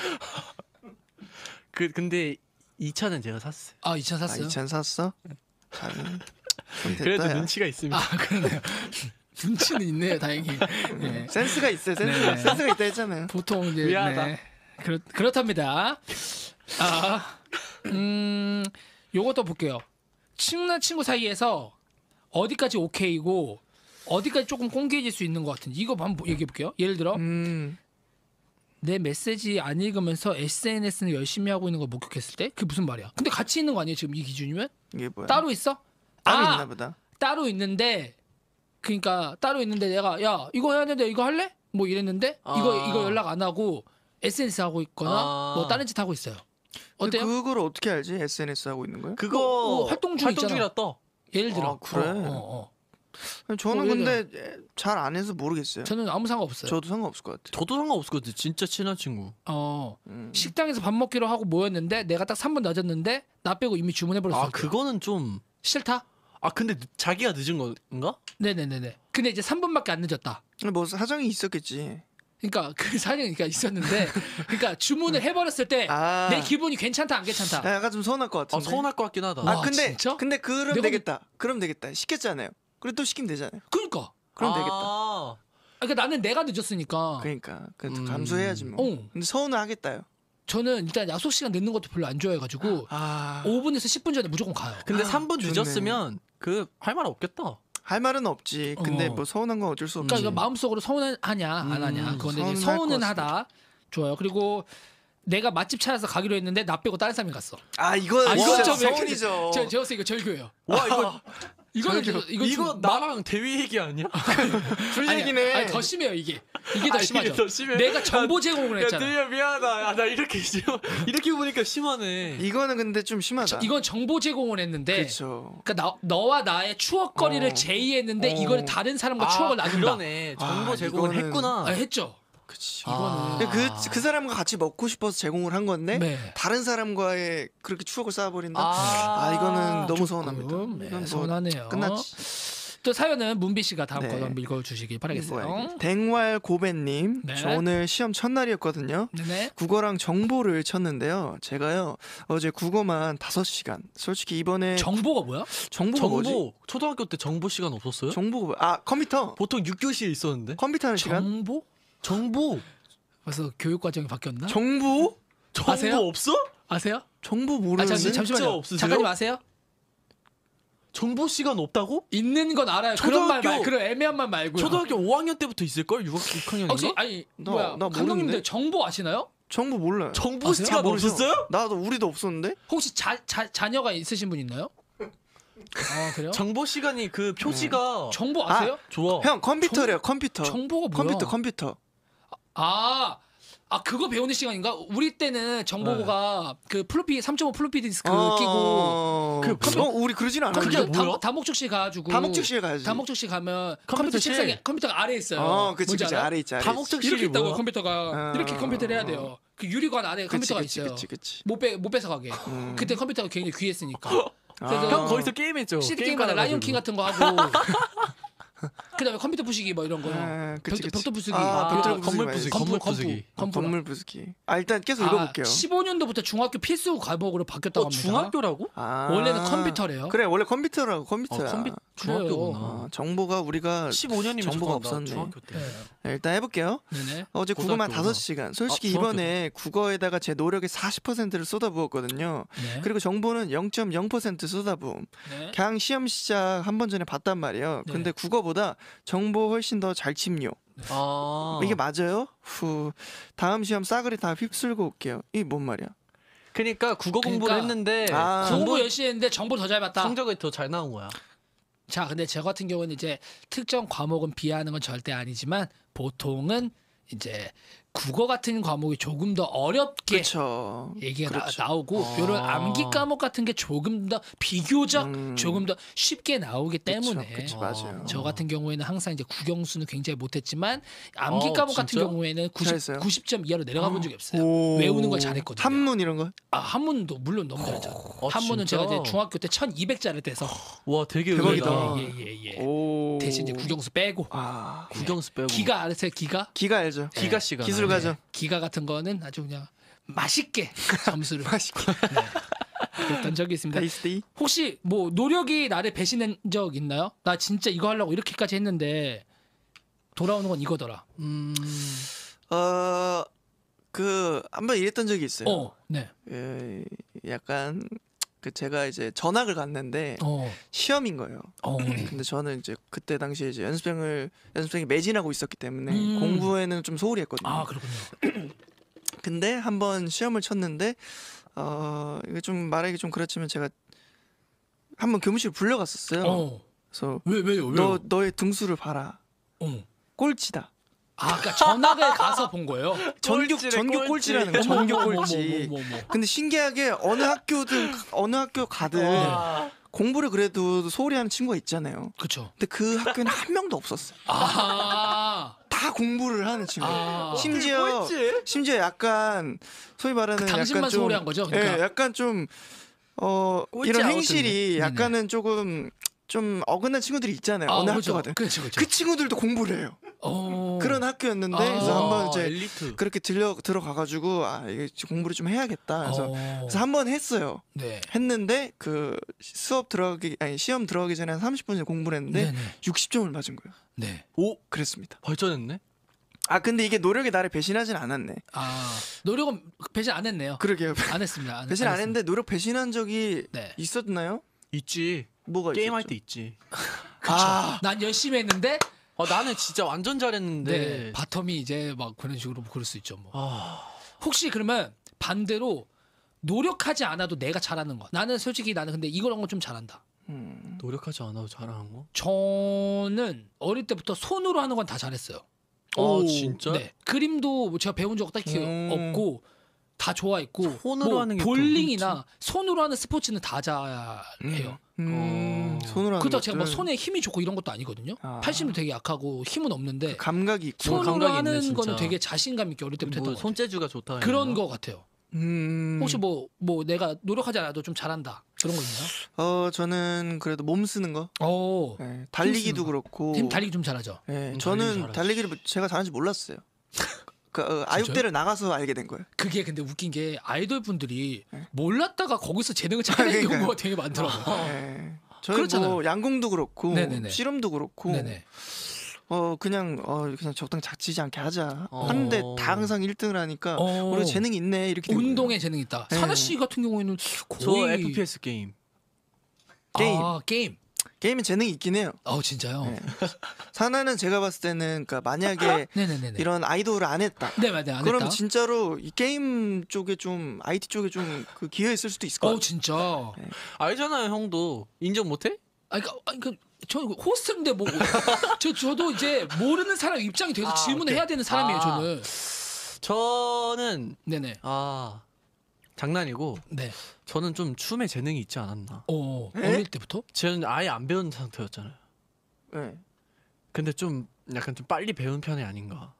그 근데 이 차는 제가 샀어요. 아 이천 아, 샀어요? 이천 샀어? 잘. 좀 됐다, 그래도 야. 눈치가 있습니다. 아 그러네요. 눈치는 있네요, 다행히. 네. 센스가 있어요. 센스가, 네. 센스가 있다 했잖아요. 보통 이제 미안하다. 네. 그렇 그렇답니다. 아, 음, 요것도 볼게요. 친구나 친구 사이에서 어디까지 오케이고 어디까지 조금 꽁개질 수 있는 것 같은지 이거 한번 얘기해 볼게요. 예를 들어 음, 내 메시지 안 읽으면서 에스엔에스는 열심히 하고 있는 걸 목격했을 때 그게 무슨 말이야? 근데 같이 있는 거 아니에요 지금 이 기준이면? 이게 뭐야? 따로 있어? 따로 아, 있나 보다. 따로 있는데 그러니까 따로 있는데 내가 야 이거 해야 되는데 이거 할래? 뭐 이랬는데 아. 이거 이거 연락 안 하고 에스엔에스 하고 있거나 아. 뭐 다른 짓 하고 있어요. 근데 어때요? 그걸 어떻게 알지? 에스엔에스 하고 있는 거야? 그거 뭐, 뭐 활동 중 활동 있잖아. 중이라 떠. 예를 들어. 아, 그래? 어, 어, 어. 저는 뭐, 근데 잘 안 해서 모르겠어요. 저는 아무 상관 없어요. 저도 상관없을 것 같아요. 저도 상관없을 것 같아. 진짜 친한 친구. 어 음. 식당에서 밥 먹기로 하고 모였는데 내가 딱 삼 분 늦었는데 나 빼고 이미 주문해 버렸어. 아 그거는 좀. 싫다? 아 근데 늦- 자기가 늦은 건가? 네네네네. 근데 이제 삼 분밖에 안 늦었다. 뭐 사정이 있었겠지. 그러니까 그 사정이 그러니까 있었는데 그러니까 주문을 해버렸을 때 내 아, 기분이 괜찮다 안 괜찮다. 아, 약간 좀 서운할 것 아 같은데. 서운할 것 같긴 하다. 아 와, 근데 진짜? 근데 그럼 내가 되겠다. 그럼 되겠다. 시켰잖아요. 그래 또 시키면 되잖아요. 그러니까. 그럼 아, 되겠다. 그러니까 나는 내가 늦었으니까. 그러니까 그 음. 감수해야지 뭐. 어. 근데 서운은 하겠다요. 저는 일단 약속 시간 늦는 것도 별로 안 좋아해가지고 아, 오 분에서 십 분 전에 무조건 가요. 근데 아, 삼 분 좋네. 늦었으면 그 할 말 없겠다. 할 말은 없지. 근데 어. 뭐 서운한 건 어쩔 수 없지. 그러니까 이거 마음속으로 서운하냐 안 음, 하냐 그건데 이제 서운할 서운은 것 하다. 좋아요. 그리고 내가 맛집 찾아서 가기로 했는데 나 빼고 다른 사람이 갔어. 아 이거 아, 진짜 이건 좀 서운이죠. 저 제가 봤을 때 이거 절교예요. 와 이거 이거는 절교. 이거 이거 좀 나랑 대위 얘기 아니야? 줄 아니, 얘기네. 아니 더 심해요 이게. 이게 더 아, 심하죠. 이게 더 심해? 내가 정보 제공을 야 했잖아. 대위야 미안하다. 야, 나 이렇게 심 이렇게 보니까 심하네. 이거는 근데 좀 심하다. 저- 이건 정보 제공을 했는데 그렇죠. 그러니까 나, 너와 나의 추억거리를 어. 제의했는데 어. 이걸 다른 사람과 아, 추억을 나눈다. 그러네. 정보 아, 제공을 이거는- 했구나. 아, 했죠. 그치. 아. 이거는 그, 그 사람과 같이 먹고 싶어서 제공을 한 건데 네. 다른 사람과의 그렇게 추억을 쌓아버린다. 아, 아, 이거는 너무 조금, 서운합니다. 네, 이건 뭐 서운하네요. 끝났지. 또 사연은 문비 씨가 다음 네. 거 한번 읽어주시기 바라겠어요. 뭐야, 이게. 댕왈 고배님, 네. 저 오늘 시험 첫날이었거든요. 네네. 국어랑 정보를 쳤는데요. 제가요 어제 국어만 다섯 시간. 솔직히 이번에 정보가 뭐야? 정보가 정보 뭐지? 초등학교 때 정보 시간 없었어요? 정보가 뭐- 아 컴퓨터. 보통 육 교시에 있었는데. 컴퓨터 하는 시간. 정보? 정보 그래서 교육 과정이 바뀌었나? 정보? 정보 아세요? 없어? 아세요? 정보 아, 모르는데. 잠시, 잠시만요. 진짜 없으세요? 작가님 아세요? 정보 시간 없다고? 있는 건 알아요. 그런 말 초등학교- 말, 그런 애매한 말 말고요. 초등학교 오 학년 때부터 있을 걸? 육 학년인가? 혹시 아니 나- 뭐야 나 감독님들 모르는데? 정보 아시나요? 정보 몰라요. 정보 아세요? 시간 모르죠. 없었어요? 나도 우리도 없었는데. 혹시 자, 자 자녀가 있으신 분 있나요? 아 그래요? 정보 시간이 그 표지가 정보 아세요? 좋아. 형 컴퓨터래요. 컴퓨터. 정보가 뭐야? 컴퓨터 컴퓨터. 아, 아 그거 배우는 시간인가? 우리 때는 정보가 그 플로피 삼 점 오 플로피 디스크 끼고 그 컴퓨터- 어, 우리 그러진 않았는데. 그게 컴퓨터 뭐야? 다- 다목적실 가가지고 다목적실 가야지. 다목적실 가면 컴퓨터 컴퓨터실. 책상에 컴퓨터가 아래 있어요. 어, 그치 뭔지 그치 알아요? 아래 있지 아래. 다목적실이 이렇게 있다고 뭐야? 컴퓨터가 어, 이렇게 컴퓨터를 해야 어, 돼요. 그 유리관 안에 그치, 컴퓨터가 그치, 있어요. 그치 그치. 못빼못 뺏어가게. 음. 그때 컴퓨터가 굉장히 귀했으니까. 아. 그래서 형 거기서 게임했죠. 씨디 게임 게임하다 깔아가지고. 라이온킹 같은 거 하고 그다음에 컴퓨터 부수기 뭐 이런 거. 아, 그치, 벽, 그치. 벽도 부수기. 아, 벽- 벽도 건물 부수기 부수기, 말이지. 건물 건물 부수기. 건물 건물 부수기. 아 일단 계속 읽어볼게요. 십오 년도부터 중학교 필수 과목으로 바뀌었다고 어, 합니다. 중학교라고? 아. 원래는 컴퓨터래요. 그래 원래 컴퓨터라고 컴퓨터야. 어, 컴퓨 그래요. 중학교구나. 어, 정보가 우리가 십오 년이면 정보가 정보가 없었네. 중학교 때. 네. 네, 일단 해볼게요. 네네. 어제 국어만 고등학교구나. 다섯 시간. 솔직히 아, 중학교도. 이번에 국어에다가 제 노력의 사십 퍼센트를 쏟아부었거든요. 네. 그리고 정보는 영 점 영 퍼센트 쏟아부음. 네. 그냥 시험 시작 한 번 전에 봤단 말이에요. 네. 근데 국어보다 정보 훨씬 더 잘 침요. 아 이게 맞아요? 후. 다음 시험 싸그리 다 휩쓸고 올게요. 이게 뭔 말이야? 그러니까 국어 공부를 그러니까- 했는데 아. 공부 열심히 했는데 정보 더 잘 봤다. 성적이 더 잘 나온 거야. 자, 근데 저 같은 경우는 이제 특정 과목은 비하하는 건 절대 아니지만 보통은 이제 국어 같은 과목이 조금 더 어렵게 그렇죠. 얘기가 그렇죠. 나, 오고 아. 이런 암기 과목 같은 게 조금 더 비교적 음. 조금 더 쉽게 나오기 때문에 그쵸, 그쵸, 아. 맞아요. 저 같은 경우에는 항상 이제 국영수는 굉장히 못했지만 암기 어, 과목 같은 진짜? 경우에는 구십, 잘했어요? 구십 점 이하로 내려가 본 적이 없어요. 오. 외우는 건 잘했거든요. 한문 이런 거? 아, 한문도 물론 너무 잘했죠. 어, 한문은 진짜? 제가 이제 중학교 때 천이백 자를 떼서 와 되게 대박이다. 의외다. 예예예 예, 예. 오. 대신 이제 국영수 빼고 아. 국영수 빼고 기가 아세요? 기가? 기가 알죠. 예. 기가 시간 기술 과정. 기가 같은 거는 아주 그냥 맛있게 점수를 맛있게. 그랬던 적이 있습니다. 테이스티. 혹시 뭐 노력이 나를 배신한 적 있나요? 나 진짜 이거 하려고 이렇게까지 했는데 돌아오는 건 이거더라. 음... 어. 그 한번 이랬던 적이 있어요. 어, 네. 예, 약간 그 제가 이제 전학을 갔는데 어, 시험인 거예요. 어, 근데 저는 이제 그때 당시에 이제 연습생을 연습생이 매진하고 있었기 때문에 음. 공부에는 좀 소홀히 했거든요. 아 그렇군요. 근데 한번 시험을 쳤는데 어 이게 좀 말하기 좀 그렇지만 제가 한번 교무실 불려갔었어요. 어. 그래서 왜 왜요? 왜요? 너 너의 등수를 봐라. 어. 꼴찌다. 아, 그러니까 전학을 가서 본 거예요. 전교 꼴찌래, 전교 꼴찌. 꼴찌라는 거. 전교 어머, 어머, 꼴찌. 어머, 어머, 어머. 근데 신기하게 어느 학교든 어느 학교 가든 와. 공부를 그래도 소홀히 하는 친구가 있잖아요. 그렇죠. 근데 그 학교에는 한 명도 없었어. 아. 다 공부를 하는 친구. 아. 심지어 꼴찌? 심지어 약간 소위 말하는 그 당신만 약간 좀 소홀히 한 거죠? 그러니까. 예, 약간 좀 어 꼴찌 이런 아웃이네. 행실이 네네. 약간은 조금 좀 어긋난 친구들이 있잖아요. 어느 그렇죠. 학교 가든. 그렇죠, 그렇죠. 그 친구들도 공부를 해요. 어. 그런 학교였는데 아. 그래서 한번 이제 엘리트. 그렇게 들려 들어가가지고 아 이게 공부를 좀 해야겠다. 그래서, 어. 그래서 한번 했어요. 네. 했는데 그 수업 들어가기 아니 시험 들어가기 전에 한 삼십 분 전에 공부를 했는데 네네. 육십 점을 맞은 거예요. 네. 오 그랬습니다. 발전했네. 아 근데 이게 노력이 나를 배신하진 않았네. 아, 노력은 배신 안 했네요. 그러게요. 안 했습니다. 안, 배신 안 했습니다. 했는데 노력 배신한 적이 네. 있었나요? 있지. 뭐가 게임할 있었죠? 때 있지. 아 난 열심히 했는데 아 나는 진짜 완전 잘했는데. 네. 바텀이 이제 막 그런 식으로 뭐 그럴 수 있죠. 뭐. 아 혹시 그러면 반대로 노력하지 않아도 내가 잘하는 거. 나는 솔직히 나는 근데 이런 건 좀 잘한다. 음. 노력하지 않아도 잘하는 거? 저는 어릴 때부터 손으로 하는 건 다 잘했어요. 아 오, 진짜? 네. 그림도 뭐 제가 배운 적 딱히 음. 없고 다 좋아했고 손으로 뭐 하는 게더 볼링이나 손으로 하는 스포츠는 다 잘해요. 음, 어. 손으로 하는 그렇다고 제가 뭐 것들. 손에 힘이 좋고 이런 것도 아니거든요. 아. 팔심도 되게 약하고 힘은 없는데 그 감각이 있고. 손- 손으로 감각이 있네, 하는 진짜. 거는 되게 자신감 있게 어릴 때부터 뭐 했던 것 같아요. 손재주가 좋다. 그런 거 같아요. 음. 혹시 뭐 뭐 내가 노력하지 않아도 좀 잘한다 그런 거 있나요? 어 저는 그래도 몸 쓰는 거. 오, 네, 달리기도 쓰는 거. 그렇고. 팀 달리기 좀 잘하죠. 네, 음, 저는 달리기 잘하지. 달리기를 제가 잘하는지 몰랐어요. 그 어, 아육대를 나가서 알게 된 거예요. 그게 근데 웃긴 게 아이돌 분들이 네. 몰랐다가 거기서 재능을 찾는 그러니까요. 경우가 되게 많더라고요. 네. 저는 그렇잖아요. 뭐 양궁도 그렇고 네네네. 씨름도 그렇고 네네. 어 그냥 어 그냥 적당히 다치지 않게 하자 어. 하는데 다 항상 일 등을 하니까 어. 우리가 재능이 있네 이렇게 된 거예요. 운동에 재능 이 있다. 네. 사나 씨 같은 경우에는 저 거의 에프피에스 게임. 게임. 아, 게임. 게임은 재능이 있긴 해요. 어 진짜요? 네. 사나는 제가 봤을 때는 그러니까 만약에 네네네네. 이런 아이돌을 안 했다. 네 맞아요. 안 그러면 했다. 진짜로 이 게임 쪽에 좀 아이티 쪽에 좀 그 기여 있을 수도 있을 것 어 같아요. 진짜. 알잖아요, 형도. 인정 못해? 아니 그러니까, 아니, 그 저는 호스트인데 뭐 저 저도 이제 모르는 사람 입장이 돼서 아, 질문을 오케이. 해야 되는 사람이에요. 아. 저는. 저는 네네. 아 장난이고 네. 저는 좀 춤에 재능이 있지 않았나. 어 에? 어릴 때부터? 저는 아예 안 배운 상태였잖아요. 네. 근데 좀 약간 좀 빨리 배운 편이 아닌가.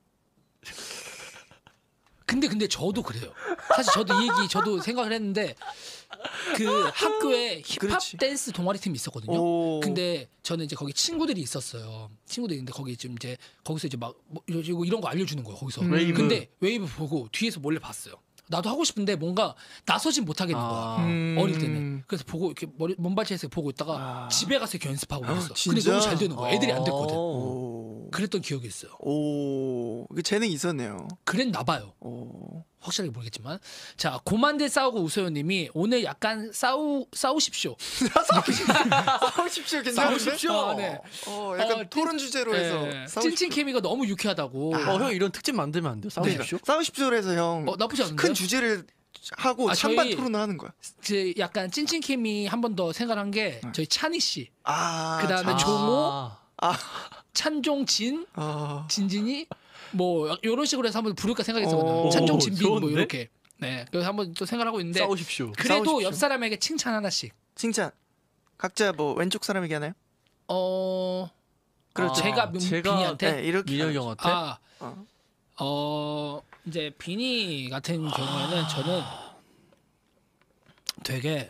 근데 근데 저도 그래요. 사실 저도 이 얘기 저도 생각을 했는데 그 학교에 힙합 그렇지. 댄스 동아리 팀이 있었거든요. 오. 근데 저는 이제 거기 친구들이 있었어요. 친구들이 있는데 거기 좀 이제 거기서 이제 막 뭐 이런 이런 거 알려주는 거예요. 거기서. 음. 웨이브. 근데 웨이브 보고 뒤에서 몰래 봤어요. 나도 하고 싶은데 뭔가 나서진 못하겠는 거야. 아. 음. 어릴 때는. 그래서 보고 이렇게 머리 먼발치에서 보고 있다가 아. 집에 가서 이렇게 연습하고 아, 그랬어. 근데 진짜? 너무 잘 되는 거야. 애들이 안 됐거든. 어. 오. 그랬던 기억이 있어요. 오. 그 재능이 있었네요. 그랬나 봐요. 오. 확실하게 모르겠지만. 자, 고만대 싸우고 우소연님이 오늘 약간 싸우 싸우십시오. 싸우십시오 괜찮은데? 싸우십시오. 아, 네. 어, 약간 어, 토론 주제로 해서 네. 싸우십시오. 찐찐 케미가 너무 유쾌하다고. 어, 형 이런 특집 만들면 안 돼요? 싸우십시오. 싸우십시오로 해서 형. 어, 나쁘지 않은데. 큰 주제를 하고 아, 찬반 저희- 토론을 하는 거야. 제 약간 찐찐 케미 한 번 더 생각한 게 네. 저희 찬희 씨, 아. 그다음에 참. 종호? 아. 찬종진, 아. 진진이 뭐 이런 식으로 해서 한번 부를까 생각했었거든요. 오, 찬종, 진빈 뭐 좋은데? 이렇게. 네, 그래서 한번 또 생각하고 있는데 싸우십시오. 그래도 싸우십시오. 옆 사람에게 칭찬 하나씩. 칭찬. 각자 뭐 왼쪽 사람 얘기하나요? 어, 그렇죠. 제가 민빈이한테 네, 이렇게. 민혁이 하죠. 형한테. 아, 어. 어 이제 비니 같은 경우에는 저는 되게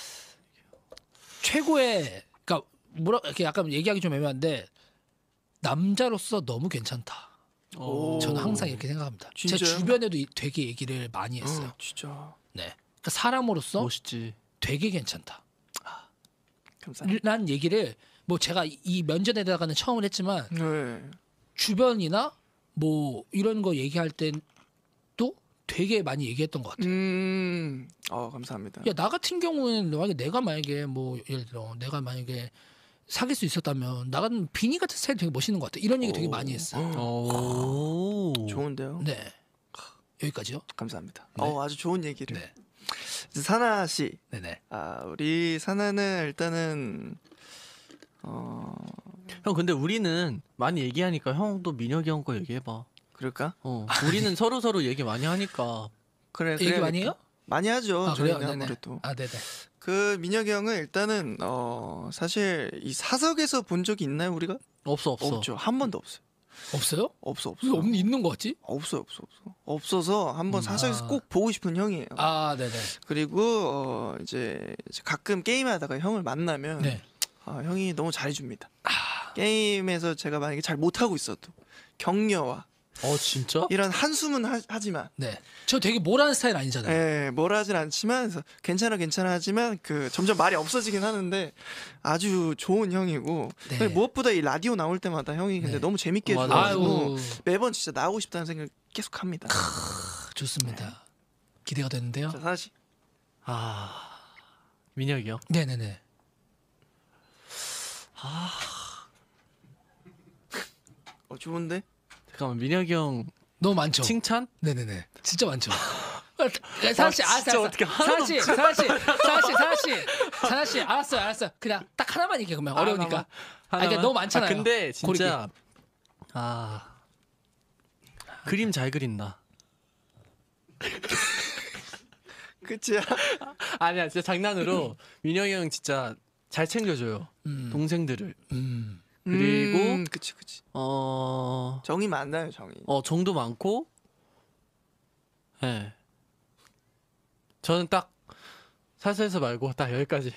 최고의 그러니까 뭐라 이렇게 약간 얘기하기 좀 애매한데 남자로서 너무 괜찮다. 어. 저는 항상 이렇게 생각합니다. 제 진짜요? 주변에도 이- 되게 얘기를 많이 했어요. 어, 진짜. 네, 그러니까 사람으로서 멋있지. 되게 괜찮다. 감사합니다. 란 얘기를 뭐 제가 이- 이 면전에다가는 처음 했지만 네. 주변이나 뭐 이런 거 얘기할 때도 되게 많이 얘기했던 것 같아요. 음. 어, 감사합니다. 야, 나 같은 경우는 만약에 내가 만약에 뭐 예를 들어 내가 만약에 사귈 수 있었다면 나는 비니 같은 스타일 되게 멋있는 것 같아. 이런 얘기 되게 많이 했어요. 오. 좋은데요. 네. 여기까지요. 감사합니다. 네. 어 아주 좋은 얘기를. 네. 이제 사나 씨. 네네. 아 우리 사나는 일단은 어 형 근데 우리는 많이 얘기하니까 형도 민혁이 형 거 얘기해봐. 그럴까? 어 우리는 서로 서로 얘기 많이 하니까. 그래 얘기 그래야겠다. 많이 해요? 많이 하죠. 아, 그래요? 저희는 네네. 아무래도. 아 네네. 그 민혁이 형은 일단은 어 사실 이 사석에서 본 적이 있나요 우리가? 없어 없어. 없죠. 한 번도 없어요. 없어요? 없어 없어. 왜 없, 있는 거 같지? 없어 없어 없어. 없어서 한번 음, 사석에서 아. 꼭 보고 싶은 형이에요. 아 네네. 그리고 어 이제 가끔 게임하다가 형을 만나면 네. 아, 형이 너무 잘해줍니다. 게임에서 제가 만약에 잘 못하고 있어도 격려와 어 진짜? 이런 한숨은 하, 하지만 네. 저 되게 모라는 스타일 아니잖아요. 예, 뭐라 하진 않지만 그래서 괜찮아 괜찮아 하지만 그 점점 말이 없어지긴 하는데 아주 좋은 형이고 네. 근데 무엇보다 이 라디오 나올 때마다 형이 근데 네. 너무 재밌게 맞아. 해줘가지고 아유 매번 진짜 나오고 싶다는 생각을 계속 합니다. 좋습니다. 기대가 되는데요. 자, 사실 아 민혁이요? 네네네. 어, 좋은데? 잠깐만 민혁이 형 너무 많죠. 칭찬? 네네네. 진짜 많죠. 사나 씨, 알았어, 진짜 알았어. 어떻게 사나 씨, 사나 씨, 사나 씨, 사나 씨, 사나 씨, 알았어요, 알았어요. 그냥 딱 하나만 얘기해 그러면 어려우니까. 아, 하나만? 그러니까 너무 많잖아요. 아, 근데 진짜 고르기. 아 그림 잘 그린다. 그치야? 아니야 진짜 장난으로 민혁이 형 진짜 잘 챙겨줘요. 음, 동생들을. 음, 그리고 음, 그치 그치. 어, 정이 많나요 정이? 어 정도 많고, 예. 네. 저는 딱 사서에서 말고 딱 여기까지.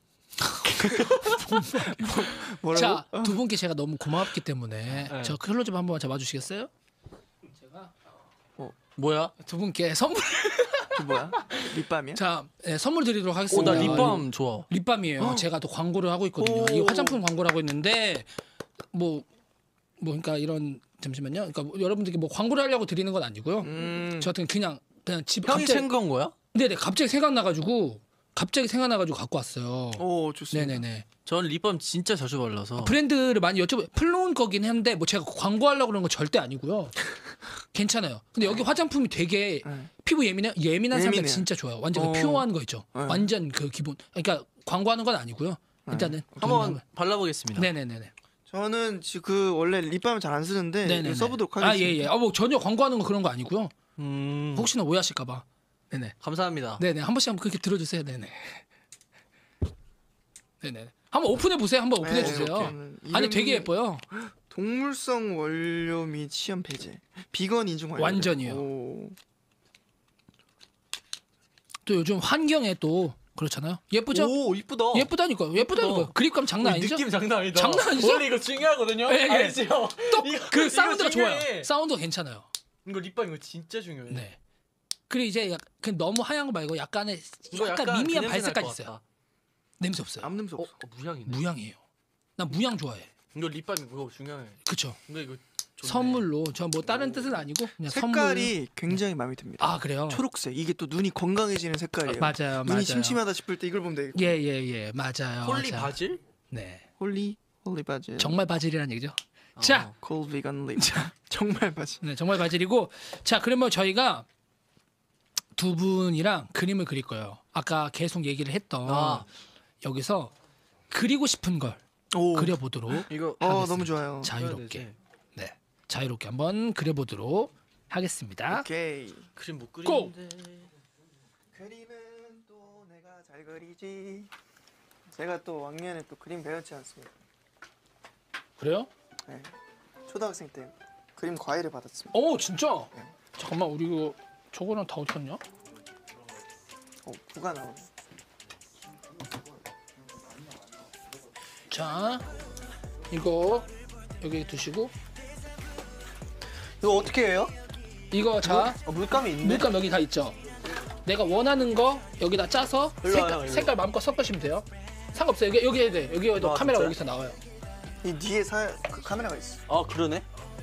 뭐라고? 자, 두 분께 제가 너무 고맙기 때문에 네. 저 클로즈업 한 번만 잡아주시겠어요? 제가 뭐야? 두 분께 선물, 그 뭐야? 립밤이야? 자, 네, 선물 드리도록 오, 하겠습니다. 나 립밤 좋아. 립밤이에요. 제가 또 광고를 하고 있거든요. 오. 이 화장품 광고를 하고 있는데 뭐, 뭐 그러니까 이런 잠시만요. 그러니까 뭐 여러분들께 뭐 광고를 하려고 드리는 건 아니고요. 음. 저 같은 그냥 그냥 집 형이 갑자기 생각한 거야? 네네 갑자기 생각나가지고 갑자기 생각나가지고 갖고 왔어요. 오 좋습니다. 네네네. 저는 립밤 진짜 자주 발라서. 브랜드를 많이 여쭤보 플로운 거긴 했는데 뭐 제가 광고하려고 그런 건 절대 아니고요. 괜찮아요. 근데 여기 화장품이 되게 네. 피부 예민한 예민한 사람들 예민해요. 진짜 좋아요. 완전 그 어. 퓨어한 거 있죠. 네. 완전 그 기본. 그러니까 광고하는 건 아니고요. 일단은 한번 발라보겠습니다. 네네네네. 저는 지금 그 원래 립밤을 잘 안 쓰는데 네네네. 써보도록 하겠습니다. 아 예예. 아뭐 전혀 광고하는 거 그런 거 아니고요. 음, 혹시나 오해하실까봐. 네네. 감사합니다. 네네. 한 번씩 한번 그렇게 들어주세요. 네네. 네네. 한번 오픈해 보세요. 한번 오픈해 네, 주세요. 이렇게. 아니 이름이 되게 예뻐요. 동물성 원료 및 시험 배제. 비건 인증 완료. 완전이요. 오. 또 요즘 환경에 또 그렇잖아요. 예쁘죠? 오 이쁘다. 예쁘다니까요. 예쁘다니까요. 예쁘다. 그립감 장난 아니죠? 느낌 장난 아니다. 장난 아니죠? 원래 이거 중요하거든요. 예, 예. 알죠? 이거- 또 그 이거 사운드가 중요해. 좋아요. 사운드가 괜찮아요. 이거 립밤 이거 진짜 중요해. 네. 그리고 이제 약, 그 너무 하얀 거 말고 약간의 이거 약간, 약간 미미한 그 냄새 발색까지 날것 있어요. 같다. 냄새 없어요. 암냄새 어, 없어. 어 무향이네. 무향이에요. 나 무향 좋아해. 이거 립밤 이거 중요해. 그쵸? 근데 이거 좋네. 선물로 저 뭐 다른 뜻은 아니고 그냥 색깔이 선물로. 굉장히 마음에 듭니다. 아 그래요? 초록색. 이게 또 눈이 건강해지는 색깔이에요. 맞아요, 눈이 맞아요. 침침하다 싶을 때 이걸 보면 되겠고. 예예예 맞아요. 홀리 자, 바질? 네. 홀리 홀리 바질. 정말 바질이라는 얘기죠. 어. 자, 콜 비건 립. 정말 바질. 네, 정말 바질이고 자 그러면 저희가 두 분이랑 그림을 그릴 거예요. 아까 계속 얘기를 했던 아. 여기서 그리고 싶은 걸 오. 그려보도록 이거 어 하겠습니다. 너무 좋아요. 자유롭게 네 자유롭게 한번 그려보도록 하겠습니다. 오케이. 그림 못 고! 그리는데. 그림은 또 내가 잘 그리지. 제가 또 왕년에 또 그림 배웠지 않습니까? 그래요? 네. 초등학생 때 그림 과외를 받았습니다. 어 진짜? 네. 잠깐만 우리 이거 저거랑 다 어디 갔냐? 어, 부가 나오네. 자 이거 여기 두시고 이거 어떻게 해요? 이거 자 어, 물감이 있네. 물감 여기 다 있죠. 내가 원하는 거 여기다 짜서 일로 색깔, 와요, 일로. 색깔 마음껏 섞으시면 돼요. 상관없어요. 여기 여기 해도 돼. 여기 해도 아, 카메라 진짜요? 여기서 나와요. 이 뒤에 사, 그 카메라가 있어. 아 그러네.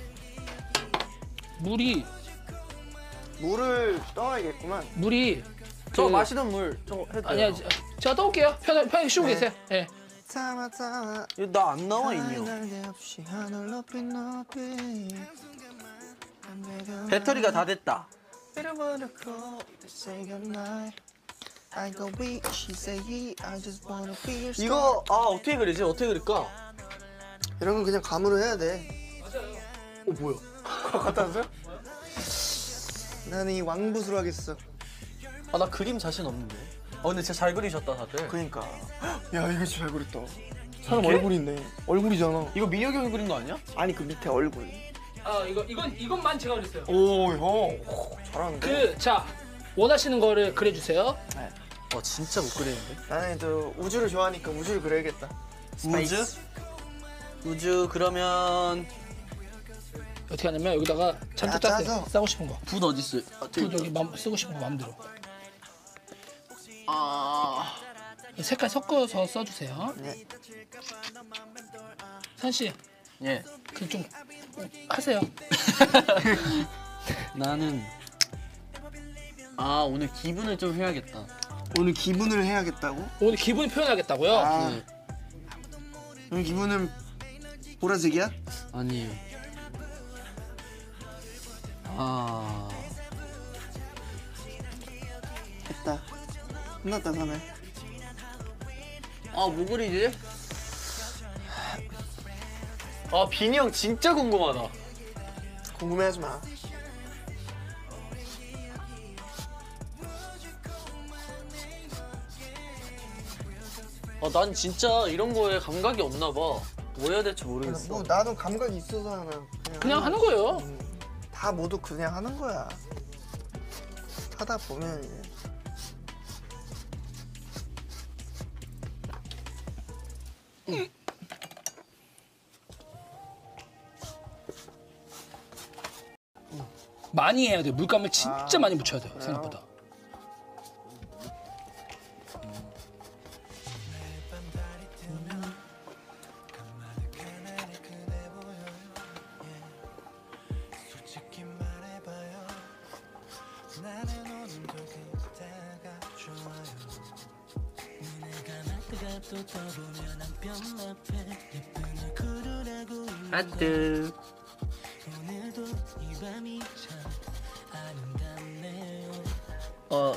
물이 물을 떠야겠구만. 물이 저 그- 마시던 물 저거 해도 아니야 저- 제가 떠올게요. 편하게 편하게 쉬고 네. 계세요. 예. 참아 참아. 나안 나와 날개 없이 하늘 높이 높이. 배터리가 다 됐다. wanna call to say goodnight. I go we, she say he. I just wanna be your star. 이거 아 어떻게 그리지? 어떻게 그릴까? 이런 건 그냥 감으로 해야 돼. 어 뭐야? 갔다 왔어요? 나는 이 왕붓으로 하겠어. 아 나 그림 자신 없는데. 어 근데 진짜 잘 그리셨다 다들. 그러니까. 야 이거 진짜 잘 그렸다. 사람 얼굴이 있네. 얼굴이잖아. 이거 민혁이 형이 그린 거 아니야? 아니 그 밑에 얼굴. 아 이거 이건 이것만 제가 그랬어요. 오 형. 오, 잘하는데. 그 자 원하시는 거를 그려주세요. 네. 와 진짜 못 그리는데. 나는 또 우주를 좋아하니까 우주를 그려야겠다. 스페이스. 우주? 우주 그러면 어떻게 하냐면 여기다가 잔뜩 아, 짜세요. 짜서? 싸고 싶은 거. 붓 어디 있어요? 아, 그 여기 맘 쓰고 싶은 거 마음대로. 아 색깔 섞어서 써주세요. 네. 산 씨, 예. 그 좀 하세요. 나는 아 오늘 기분을 좀 해야겠다. 오늘 기분을 해야겠다고? 오늘 기분 표현하겠다고요? 아. 네. 오늘 기분은 보라색이야? 아니 아 됐다. 끝났다 사네. 아, 뭐 그리지? 아, 빈이 형 진짜 궁금하다. 궁금해하지 마. 아, 난 진짜 이런 거에 감각이 없나 봐. 뭐 해야 될지 모르겠어. 뭐 나도 감각이 있어서 하나. 그냥, 그냥 하는 거예요. 음, 다 모두 그냥 하는 거야. 하다 보면 이제. 많이 해야 돼. 물감을 진짜 아, 많이 묻혀야 돼요. 그래요? 생각보다. 하트. 어.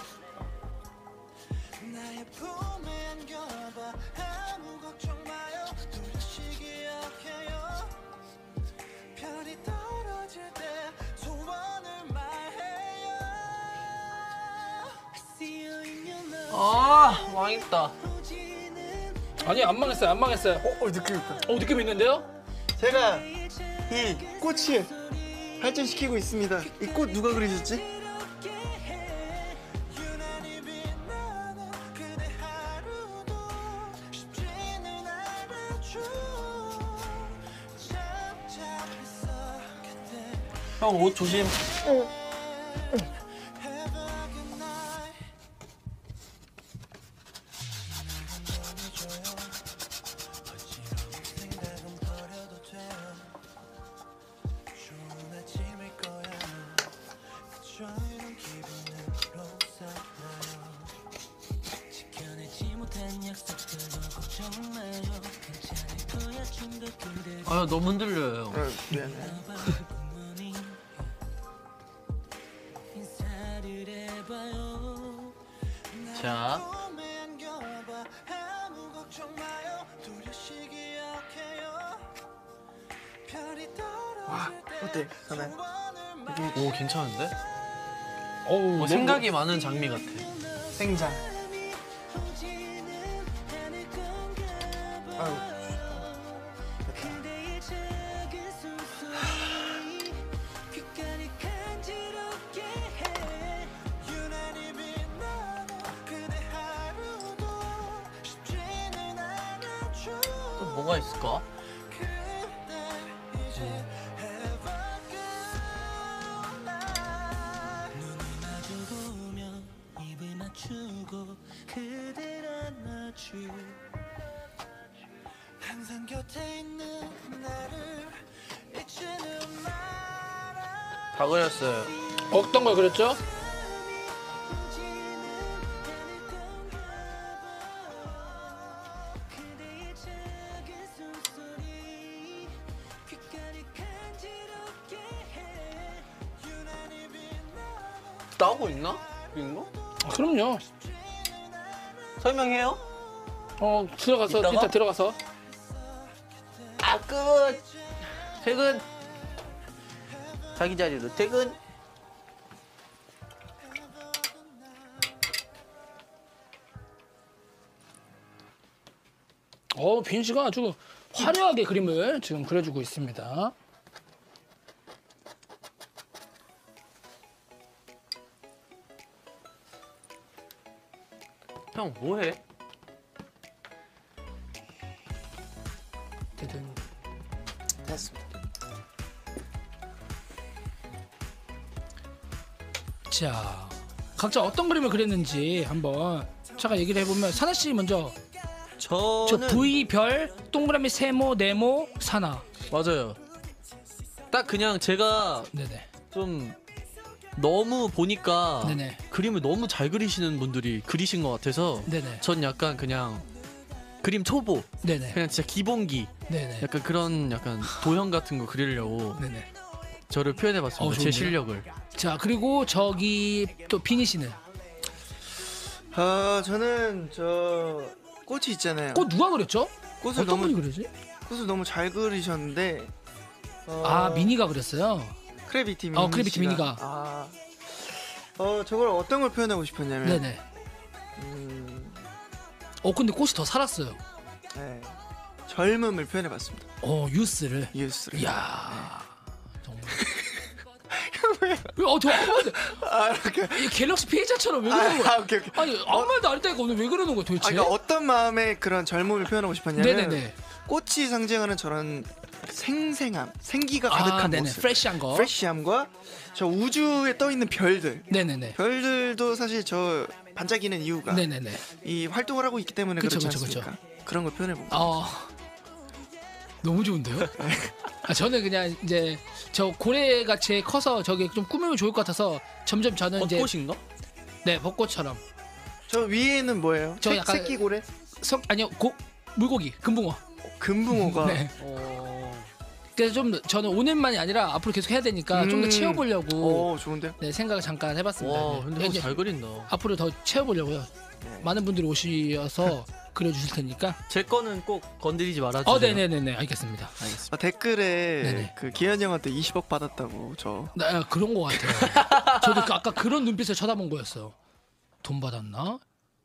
아, 망했다. 아니 안 망했어요. 안 망했어요. 어, 어 느낌 있다. 어 느낌 있는데요? 제가 이 꽃을 발전시키고 있습니다. 이 꽃 누가 그리셨지? 형 옷 조심. 아 너무 흔들려요. 어, 미안해. 자. 와 어때? 사나이? 오 괜찮은데? 어우 뭐 너무- 생각이 많은 장미 같아. 생장. 아유. 또 뭐가 있을까? 다 그렸어요. 어떤 걸 그렸죠? 나오고 있나? 이거? 아, 그럼요. 설명해요? 어 들어가서 이따가? 일단 들어가서. 아 끝. 퇴근. 자기 자리로 퇴근. 어 빈 씨가 아주 화려하게 그림을 지금 그려주고 있습니다. 형 뭐해? 짜잔. 됐습니다. 자 각자 어떤 그림을 그렸는지 한번 제가 얘기를 해보면 사나 씨 먼저. 저 저는 V 별 동그라미 세모 네모 사나. 맞아요. 딱 그냥 제가 네네. 좀 너무 보니까 네네. 그림을 너무 잘 그리시는 분들이 그리신 것 같아서 네네. 전 약간 그냥 그림 초보 네네. 그냥 진짜 기본기 네네. 약간 그런 약간 도형 같은 거 그리려고 네네. 저를 표현해봤습니다. 어, 제 좋은데요? 실력을. 자 그리고 저기 또 비니 씨는 아 저는 저 꽃이 있잖아요. 꽃 누가 그렸죠? 꽃을 어떤 너무 분이 그렸지? 꽃을 너무 잘 그리셨는데. 어, 아 미니가 그렸어요. 크래비티 미니. 어, 크래비티 씨가. 미니가. 아, 어 저걸 어떤 걸 표현하고 싶었냐면. 네네. 음, 어 근데 꽃이 더 살았어요. 네, 젊음을 표현해봤습니다. 어 유스를. 유스를. 이야 정말. 어저 아 이렇게. 갤럭시 피해자처럼 왜 아, 그러는 거야? 아 오케이 오케이. 아니 아무 말도 안 했다니까 오늘 왜 그러는 거야 아, 도대체? 그러니까 어떤 마음의 그런 젊음을 표현하고 싶었냐면. 네네네. 꽃이 상징하는 저런 생생함, 생기가 가득한 아, 네네. 모습, 프레시한 거. 프레시함과 저 우주에 떠 있는 별들. 네네네. 별들도 사실 저 반짝이는 이유가 네네네. 이 활동을 하고 있기 때문에 그쵸, 그렇지 그쵸, 않습니까? 그런 걸 표현해 본 거. 어 너무 좋은데요? 아, 저는 그냥 이제 저 고래 같이 커서 저게 좀 꾸미면 좋을 것 같아서 점점 저는 이제 벚꽃인가? 네 벚꽃처럼 저 위에는 뭐예요? 저 새- 약간- 새끼고래? 석 아니요 고 물고기 금붕어. 금붕어가. 네. 어... 그래서 좀 저는 오늘만이 아니라 앞으로 계속 해야 되니까 좀 더 음. 채워보려고 오 좋은데요? 네 생각을 잠깐 해봤습니다. 와 네. 근데 이제 형 잘 그린다. 앞으로 더 채워보려고요. 네. 많은 분들이 오셔서 그려주실 테니까. 제 거는 꼭 건드리지 말아주세요. 어, 네네네네, 알겠습니다. 알겠습니다. 아, 댓글에 네네. 그 기현 형한테 이십억 받았다고 저. 네, 아, 그런 거 같아요. 저도 그 아까 그런 눈빛을 쳐다본 거였어요. 돈 받았나?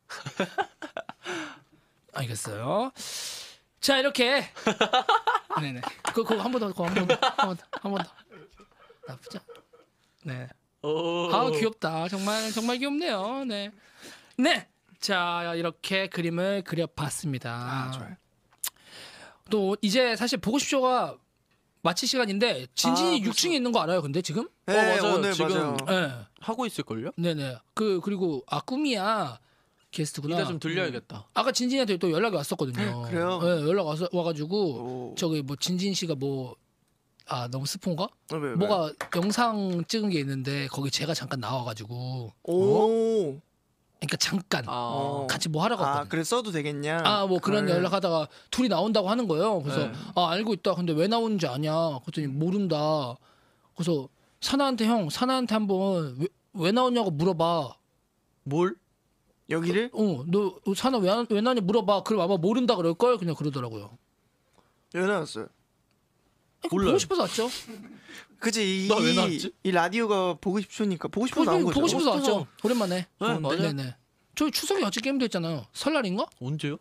알겠어요. 자 이렇게. 네네. 그 그거 한 번 더, 그거 한 번 더, 한 번 더, 한 번 더. 나쁘죠? 네. 오. 아 귀엽다. 정말 정말 귀엽네요. 네. 네. 자 이렇게 그림을 그려봤습니다. 아 좋아요. 또 이제 사실 보고 싶쇼가 마칠 시간인데 진진이 아, 육 벌써. 층에 있는 거 알아요? 근데 지금? 네 맞아요. 오늘 지금- 맞아요. 네. 하고 있을걸요? 네네. 그 그리고 아 꿈이야 게스트구나. 이따 좀 들려야겠다. 아까 진진이한테 또 연락이 왔었거든요. 그래요? 네, 연락 와서 와가지고 오. 저기 뭐 진진 씨가 뭐 아 너무 스폰가? 어, 왜, 왜? 뭐가 영상 찍은 게 있는데 거기 제가 잠깐 나와가지고 오. 그러니까 잠깐 아. 어. 같이 뭐 하러 아 갔거든. 그래 써도 되겠냐? 아 뭐 그런 그걸- 연락하다가 둘이 나온다고 하는 거예요. 그래서 네. 아 알고 있다. 근데 왜 나오는지 아냐? 그랬더니 모른다. 그래서 사나한테 형 사나한테 한번 왜, 왜 나오냐고 물어봐. 뭘? 여기를? 어너 사나 왜, 안- 왜 나냐 물어봐. 그럼 아마 모른다 그럴 걸 그냥 그러더라고요. 왜 나왔어요? 몰라요. 보고 싶어서 왔죠. 그지 이, 나왜 이- 나왔지? 이 라디오가 보고 싶으니까 보고 싶어서 나온 거죠. 보고 싶어서 보고 싶어서. 왔죠. 오랜만에. 네, 맞아요. 네네. 저희 추석에 같이 게임도 했잖아요. 설날인가? 언제요?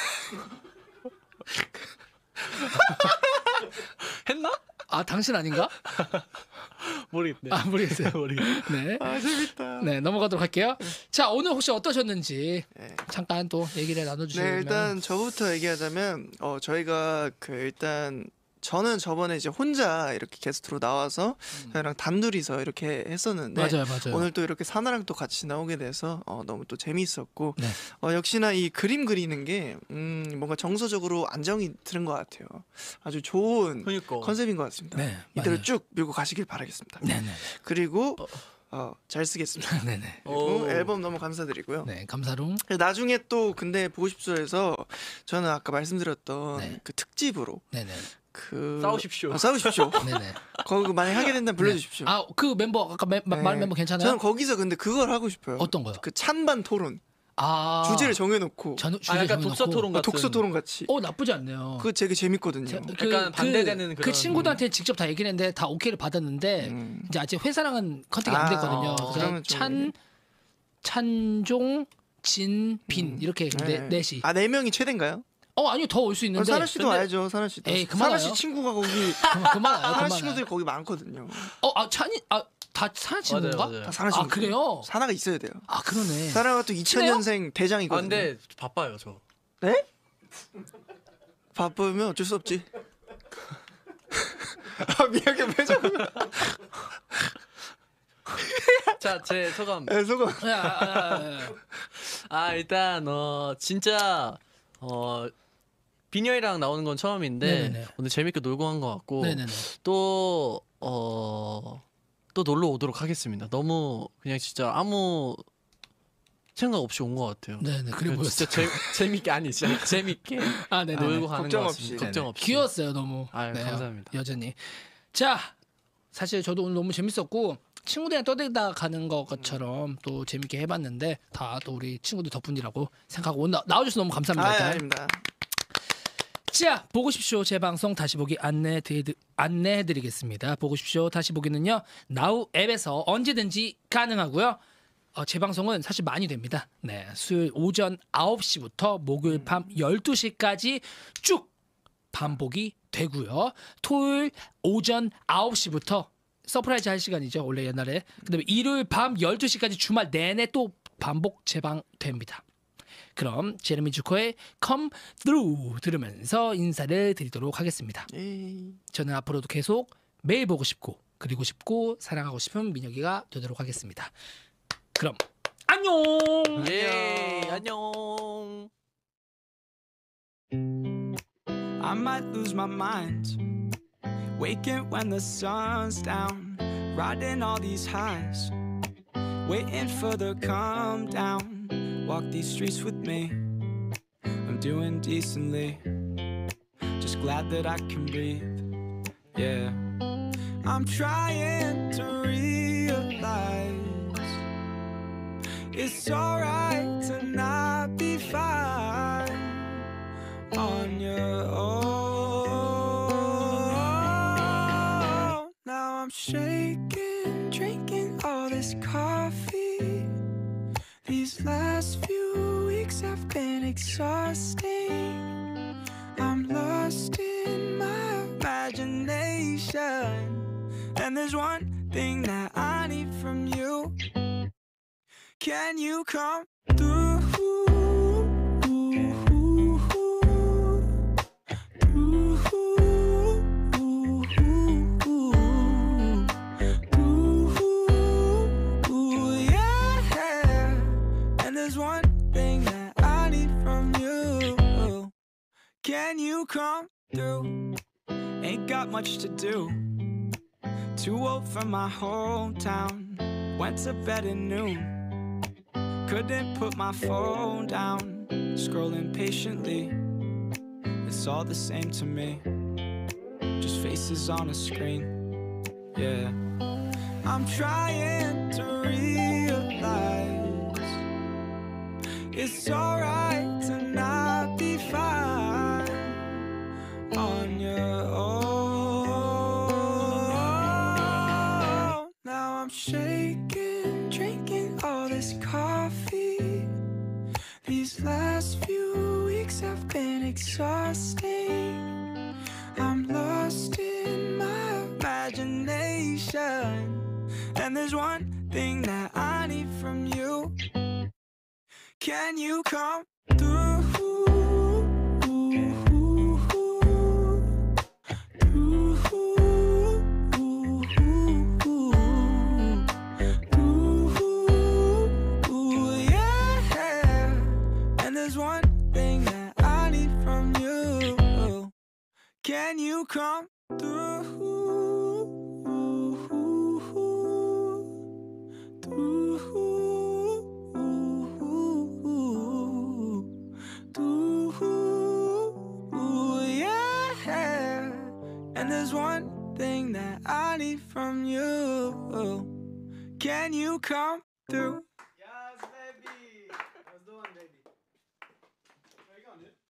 했나? 아 당신 아닌가? 모르겠네. 아 모르겠어요. 모르겠네. 네. 아 재밌다. 네 넘어가도록 할게요. 자 오늘 혹시 어떠셨는지 네. 잠깐 또 얘기를 네 나눠주시면. 일단 저부터 얘기하자면 어 저희가 그 일단 저는 저번에 이제 혼자 이렇게 게스트로 나와서 저희랑 단둘이서 이렇게 했었는데 맞아요, 맞아요. 오늘 또 이렇게 사나랑 또 같이 나오게 돼서 어, 너무 또 재미있었고 네. 어, 역시나 이 그림 그리는 게 음, 뭔가 정서적으로 안정이 드는 것 같아요. 아주 좋은 그니까. 컨셉인 것 같습니다. 네, 이대로 맞아요. 쭉 밀고 가시길 바라겠습니다. 네네. 그리고 어, 잘 쓰겠습니다. 네네. 그리고 오. 앨범 너무 감사드리고요. 네 감사롱. 나중에 또 근데 보고 싶소에서 저는 아까 말씀드렸던 네. 그 특집으로 네네. 그 싸우십시오. 아, 싸우십시오. 네네. 거기 만약 하게 된다면 불러주십시오. 아 그 멤버 아까 매, 네. 말 멤버 괜찮아요? 저는 거기서 근데 그걸 하고 싶어요. 어떤 거요? 그 찬반 토론. 아 주제를 정해놓고 전, 주제 아, 약간 정해놓고. 독서 토론 어, 같은. 독서 토론 같이. 어 나쁘지 않네요. 그거 되게 재밌거든요. 제- 약간 반대되는 그 그런- 친구들한테 직접 다 얘기를 했는데 다 오케이를 받았는데 음. 이제 아직 회사랑은 컨택이 안 아, 됐거든요. 어, 그래서 그러면 좀 찬 찬종 진 빈 음. 이렇게 네, 네. 넷이. 아, 네 명이 최대인가요? 어 아니요 더 올 수 어, 있는데. 사나 씨도 근데- 와야죠. 사나 씨도. 에이, 사나 그만해요. 씨 친구가 거기 그만, 그만해요. 사나 그만해요. 친구들이 거기 많거든요. 어아 찬이 아다 사나 친구인가? 맞아요, 맞아요. 다 사나 아 친구. 그래요? 사나가 있어야 돼요. 아 그러네. 사나가 또 이천 년생 아 대장이거든요. 근데 바빠요 저. 네? 바쁘면 어쩔 수 없지. 아 미안해 왜 자꾸. 자 제 소감. 에 소금. 야, 아, 아, 아, 아 일단 어 진짜 어 비녀이랑 나오는 건 처음인데 네네네. 오늘 재밌게 놀고 간 것 같고 네네네. 또 어, 또 놀러 오도록 하겠습니다. 너무 그냥 진짜 아무 생각 없이 온 것 같아요. 네네. 그리고 진짜 재, 재밌게 아니 진짜 재밌게 아 네네. 놀고 가는 걱정 것 없이. 같습니다. 걱정 없이. 귀여웠어요 너무. 아유, 감사합니다. 여전히. 자 사실 저도 오늘 너무 재밌었고 친구들이랑 떠들다 가는 것처럼 또 재밌게 해봤는데 다 또 우리 친구들 덕분이라고 생각하고 오늘 나- 나와주셔서 너무 감사합니다. 아 일단. 아닙니다. 자 보고 싶쇼 재방송 다시 보기 안내해드리, 안내해드리겠습니다. 보고 싶쇼 다시 보기는요 나우 앱에서 언제든지 가능하고요. 어, 재방송은 사실 많이 됩니다. 네, 수요일 오전 아홉 시부터 목요일 밤 열두 시까지 쭉 반복이 되고요. 토요일 오전 아홉 시부터 서프라이즈 할 시간이죠. 원래 옛날에. 그다음에 일요일 밤 열두 시까지 주말 내내 또 반복 재방됩니다. 그럼 제레미 주커의 Come Through 들으면서 인사를 드리도록 하겠습니다. 에이. 저는 앞으로도 계속 매일 보고 싶고 그리고 싶고 사랑하고 싶은 민혁이가 되도록 하겠습니다. 그럼 안녕. 예 안녕. I might lose my mind, waking when the sun's down, riding all these highs, waiting for the calm down. Walk these streets with me, I'm doing decently, just glad that I can breathe. Yeah, I'm trying to realize it's alright to not be fine on your own. Now I'm shaking, drinking all this coffee. These last few weeks have been exhausting. I'm lost in my imagination, and there's one thing that I need from you. Can you come through? Can you come through? Ain't got much to do. Too old for my hometown. Went to bed at noon. Couldn't put my phone down. Scrolling patiently. It's all the same to me. Just faces on a screen. Yeah. I'm trying to realize it's alright to not be fine on your own. Now I'm shaking, drinking all this coffee. These last few weeks have been exhausting. I'm lost in my imagination, and there's one thing that I need from you. Can you come through? Yeah, and there's one thing that I need from you. Can you come through? there's one thing that I need from you. Can you come through?